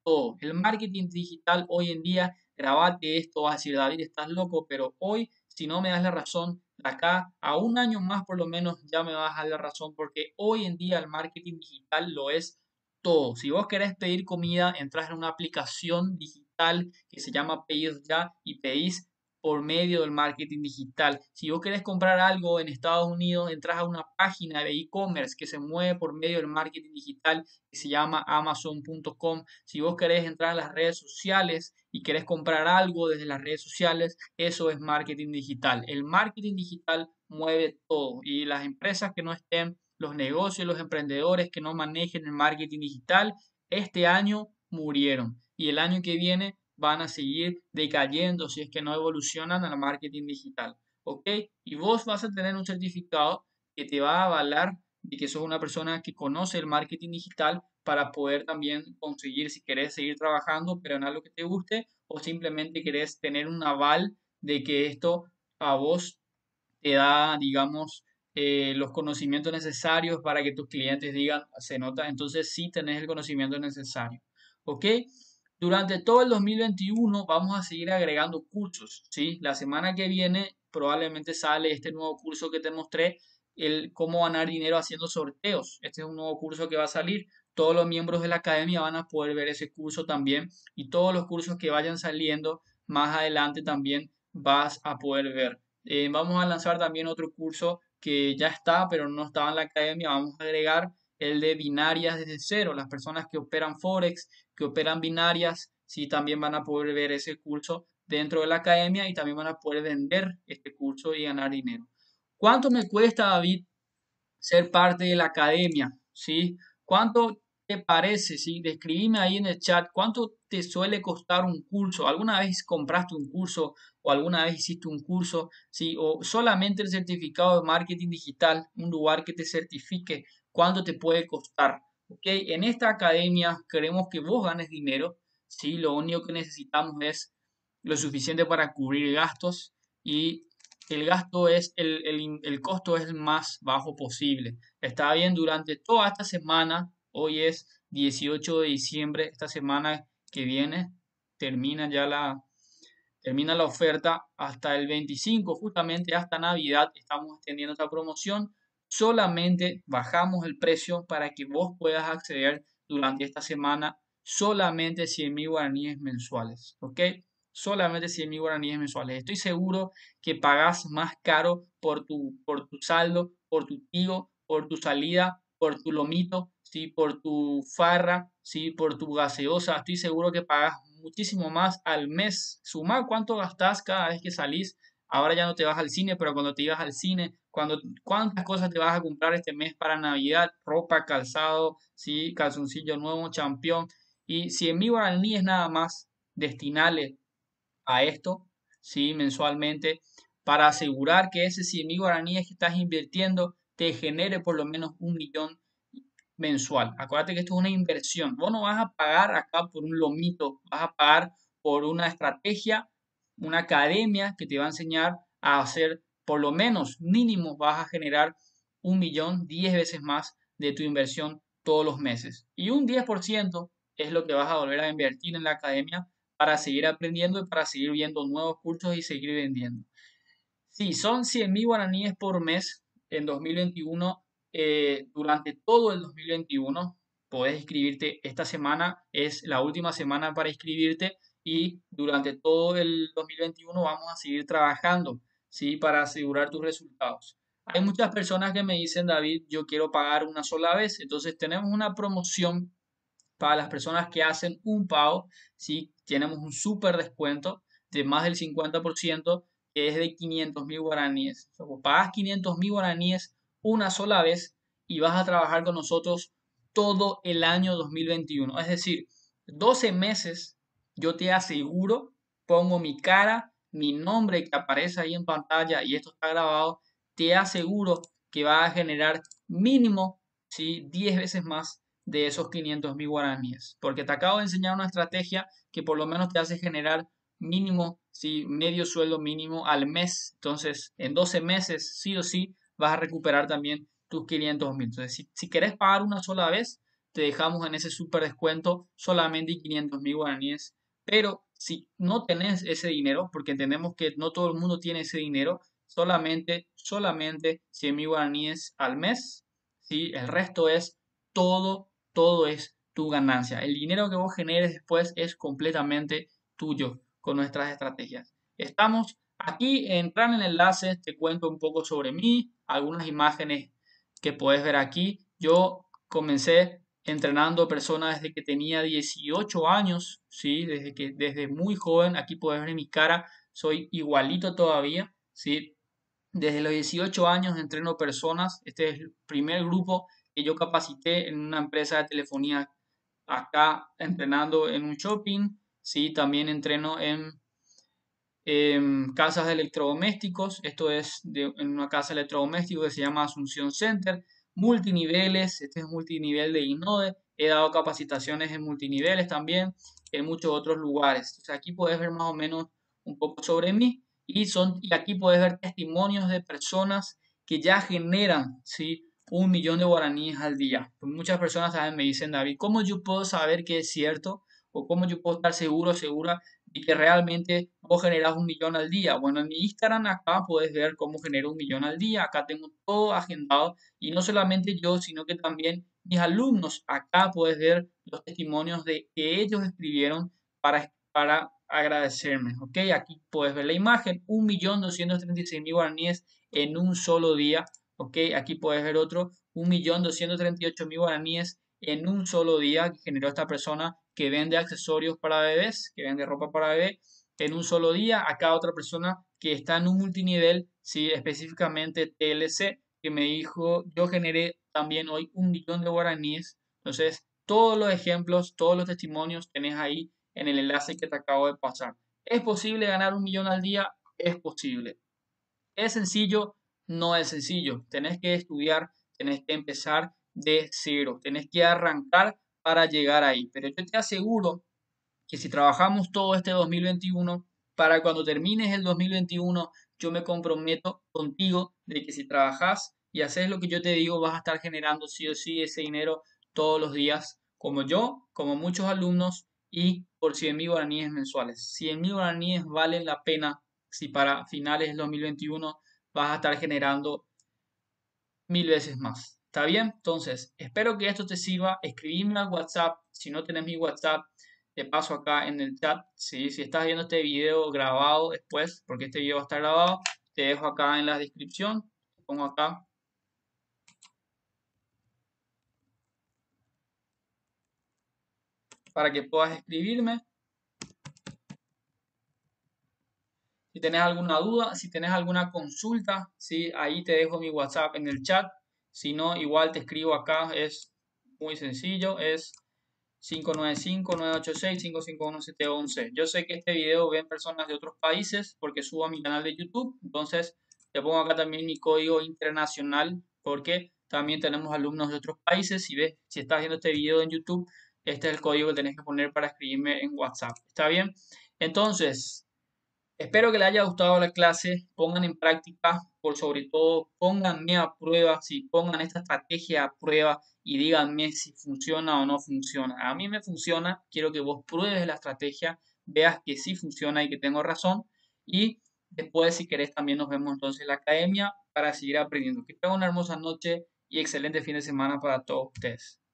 todo. El marketing digital hoy en día, grabate esto, vas a decir, David, estás loco, pero hoy, si no me das la razón, de acá a un año más por lo menos ya me vas a dar la razón, porque hoy en día el marketing digital lo es todo. Si vos querés pedir comida, entras en una aplicación digital que se llama Pedir Ya y pedís por medio del marketing digital. Si vos querés comprar algo en Estados Unidos, entras a una página de e-commerce que se mueve por medio del marketing digital que se llama amazon punto com. Si vos querés entrar a las redes sociales y querés comprar algo desde las redes sociales, eso es marketing digital. El marketing digital mueve todo y las empresas que no estén, los negocios, los emprendedores que no manejen el marketing digital, este año murieron y el año que viene van a seguir decayendo si es que no evolucionan al marketing digital. ¿Ok? Y vos vas a tener un certificado que te va a avalar de que sos una persona que conoce el marketing digital para poder también conseguir si querés seguir trabajando, pero en algo que te guste o simplemente querés tener un aval de que esto a vos te da, digamos, eh, los conocimientos necesarios para que tus clientes digan, se nota, entonces sí tenés el conocimiento necesario. ¿Ok? Durante todo el dos mil veintiuno vamos a seguir agregando cursos, ¿sí? La semana que viene probablemente sale este nuevo curso que te mostré, el cómo ganar dinero haciendo sorteos. Este es un nuevo curso que va a salir. Todos los miembros de la academia van a poder ver ese curso también y todos los cursos que vayan saliendo más adelante también vas a poder ver. Eh, vamos a lanzar también otro curso que ya está, pero no estaba en la academia. Vamos a agregar el de binarias desde cero. Las personas que operan Forex, que operan binarias, sí también van a poder ver ese curso dentro de la academia y también van a poder vender este curso y ganar dinero. ¿Cuánto me cuesta, David, ser parte de la academia? ¿Sí? ¿Cuánto te parece? ¿Sí? Describime ahí en el chat cuánto te suele costar un curso. ¿Alguna vez compraste un curso o alguna vez hiciste un curso? ¿Sí? O solamente el certificado de marketing digital, un lugar que te certifique cuánto te puede costar. ¿Ok? En esta academia queremos que vos ganes dinero. ¿Sí? Lo único que necesitamos es lo suficiente para cubrir gastos y el gasto es, el, el, el costo es el más bajo posible. Está bien, durante toda esta semana, hoy es dieciocho de diciembre, esta semana que viene termina ya la, termina la oferta hasta el veinticinco, justamente hasta Navidad estamos extendiendo esta promoción. Solamente bajamos el precio para que vos puedas acceder durante esta semana solamente cien mil guaraníes mensuales, ¿ok? Solamente cien mil guaraníes mensuales. Estoy seguro que pagás más caro por tu, por tu saldo, por tu tío, por tu salida, por tu lomito, ¿sí? Por tu farra, ¿sí? Por tu gaseosa. Estoy seguro que pagas muchísimo más al mes. Suma cuánto gastás cada vez que salís. Ahora ya no te vas al cine, pero cuando te ibas al cine, cuando, cuántas cosas te vas a comprar este mes para Navidad, ropa, calzado, ¿sí? Calzoncillo nuevo, champión. Y cien mil guaraníes nada más destinarle a esto, ¿sí? Mensualmente, para asegurar que ese cien mil guaraníes que estás invirtiendo te genere por lo menos un millón mensual. Acuérdate que esto es una inversión. Vos no vas a pagar acá por un lomito, vas a pagar por una estrategia, una academia que te va a enseñar a hacer por lo menos mínimo vas a generar un millón, diez veces más de tu inversión todos los meses. Y un diez por ciento es lo que vas a volver a invertir en la academia para seguir aprendiendo y para seguir viendo nuevos cursos y seguir vendiendo. Sí, son cien mil guaraníes por mes en dos mil veintiuno. Eh, durante todo el dos mil veintiuno podés inscribirte. Esta semana es la última semana para inscribirte y durante todo el dos mil veintiuno vamos a seguir trabajando, ¿sí? Para asegurar tus resultados. Hay muchas personas que me dicen, David, yo quiero pagar una sola vez. Entonces tenemos una promoción para las personas que hacen un pago, ¿sí? Tenemos un súper descuento de más del cincuenta por ciento que es de quinientos mil guaraníes. O sea, vos pagas quinientos mil guaraníes una sola vez y vas a trabajar con nosotros todo el año dos mil veintiuno. Es decir, doce meses, yo te aseguro, pongo mi cara, mi nombre que aparece ahí en pantalla y esto está grabado, te aseguro que va a generar mínimo, ¿sí? diez veces más de esos quinientos mil guaraníes. Porque te acabo de enseñar una estrategia que por lo menos te hace generar mínimo, sí, medio sueldo mínimo al mes. Entonces, en doce meses, sí o sí, vas a recuperar también tus quinientos mil. Entonces, si, si querés pagar una sola vez, te dejamos en ese súper descuento solamente quinientos mil guaraníes. Pero si no tenés ese dinero, porque entendemos que no todo el mundo tiene ese dinero, solamente, solamente cien mil guaraníes al mes, ¿sí? El resto es todo, todo es tu ganancia. El dinero que vos generes después es completamente tuyo con nuestras estrategias. Estamos aquí, entrar en el enlace, te cuento un poco sobre mí, algunas imágenes que puedes ver aquí. Yo comencé entrenando personas desde que tenía dieciocho años, ¿sí? Desde que, desde muy joven, aquí puedes ver mi cara, soy igualito todavía, ¿sí? Desde los dieciocho años entreno personas, este es el primer grupo que yo capacité en una empresa de telefonía acá, entrenando en un shopping, ¿sí? También entreno en em, casas de electrodomésticos, esto es de, en una casa de electrodomésticos que se llama Asunción Center, multiniveles, este es multinivel de INODE, he dado capacitaciones en multiniveles también, en muchos otros lugares. Entonces aquí puedes ver más o menos un poco sobre mí y, son, y aquí puedes ver testimonios de personas que ya generan, ¿sí? Un millón de guaraníes al día. Pues muchas personas también me dicen, David, ¿cómo yo puedo saber que es cierto? ¿O cómo yo puedo estar seguro, segura y que realmente vos generás un millón al día? Bueno, en mi Instagram acá puedes ver cómo genero un millón al día. Acá tengo todo agendado y no solamente yo, sino que también mis alumnos. Acá puedes ver los testimonios de que ellos escribieron para, para agradecerme. ¿Ok? Aquí puedes ver la imagen, un millón doscientos treinta y seis mil guaraníes en un solo día. ¿Ok? Aquí puedes ver otro, un millón doscientos treinta y ocho mil guaraníes en un solo día que generó esta persona que vende accesorios para bebés, que vende ropa para bebé en un solo día. Acá otra persona que está en un multinivel, sí, específicamente T L C, que me dijo, yo generé también hoy un millón de guaraníes. Entonces, todos los ejemplos, todos los testimonios tenés ahí en el enlace que te acabo de pasar. ¿Es posible ganar un millón al día? Es posible. ¿Es sencillo? No es sencillo. Tenés que estudiar, tenés que empezar de cero, tenés que arrancar para llegar ahí. Pero yo te aseguro que si trabajamos todo este dos mil veintiuno, para cuando termines el dos mil veintiuno, yo me comprometo contigo de que si trabajas y haces lo que yo te digo, vas a estar generando sí o sí ese dinero todos los días, como yo, como muchos alumnos, y por cien mil guaraníes mensuales. cien mil guaraníes valen la pena si para finales del dos mil veintiuno vas a estar generando mil veces más. ¿Está bien? Entonces, espero que esto te sirva. Escribime al WhatsApp. Si no tenés mi WhatsApp, te paso acá en el chat. ¿Sí? Si estás viendo este video grabado después, porque este video va a estar grabado, te dejo acá en la descripción. Te pongo acá para que puedas escribirme. Si tenés alguna duda, si tenés alguna consulta, ¿sí? Ahí te dejo mi WhatsApp en el chat. Si no, igual te escribo acá. Es muy sencillo. Es cinco nueve cinco, nueve ocho seis, cinco cinco uno siete once. Yo sé que este video ven personas de otros países porque subo a mi canal de YouTube. Entonces, te pongo acá también mi código internacional porque también tenemos alumnos de otros países. Si ves, si estás viendo este video en YouTube, este es el código que tenés que poner para escribirme en WhatsApp. ¿Está bien? Entonces, espero que les haya gustado la clase, pongan en práctica, por sobre todo, pónganme a prueba, si pongan esta estrategia a prueba y díganme si funciona o no funciona. A mí me funciona, quiero que vos pruebes la estrategia, veas que sí funciona y que tengo razón y después si querés también nos vemos entonces en la academia para seguir aprendiendo. Que tengan una hermosa noche y excelente fin de semana para todos ustedes.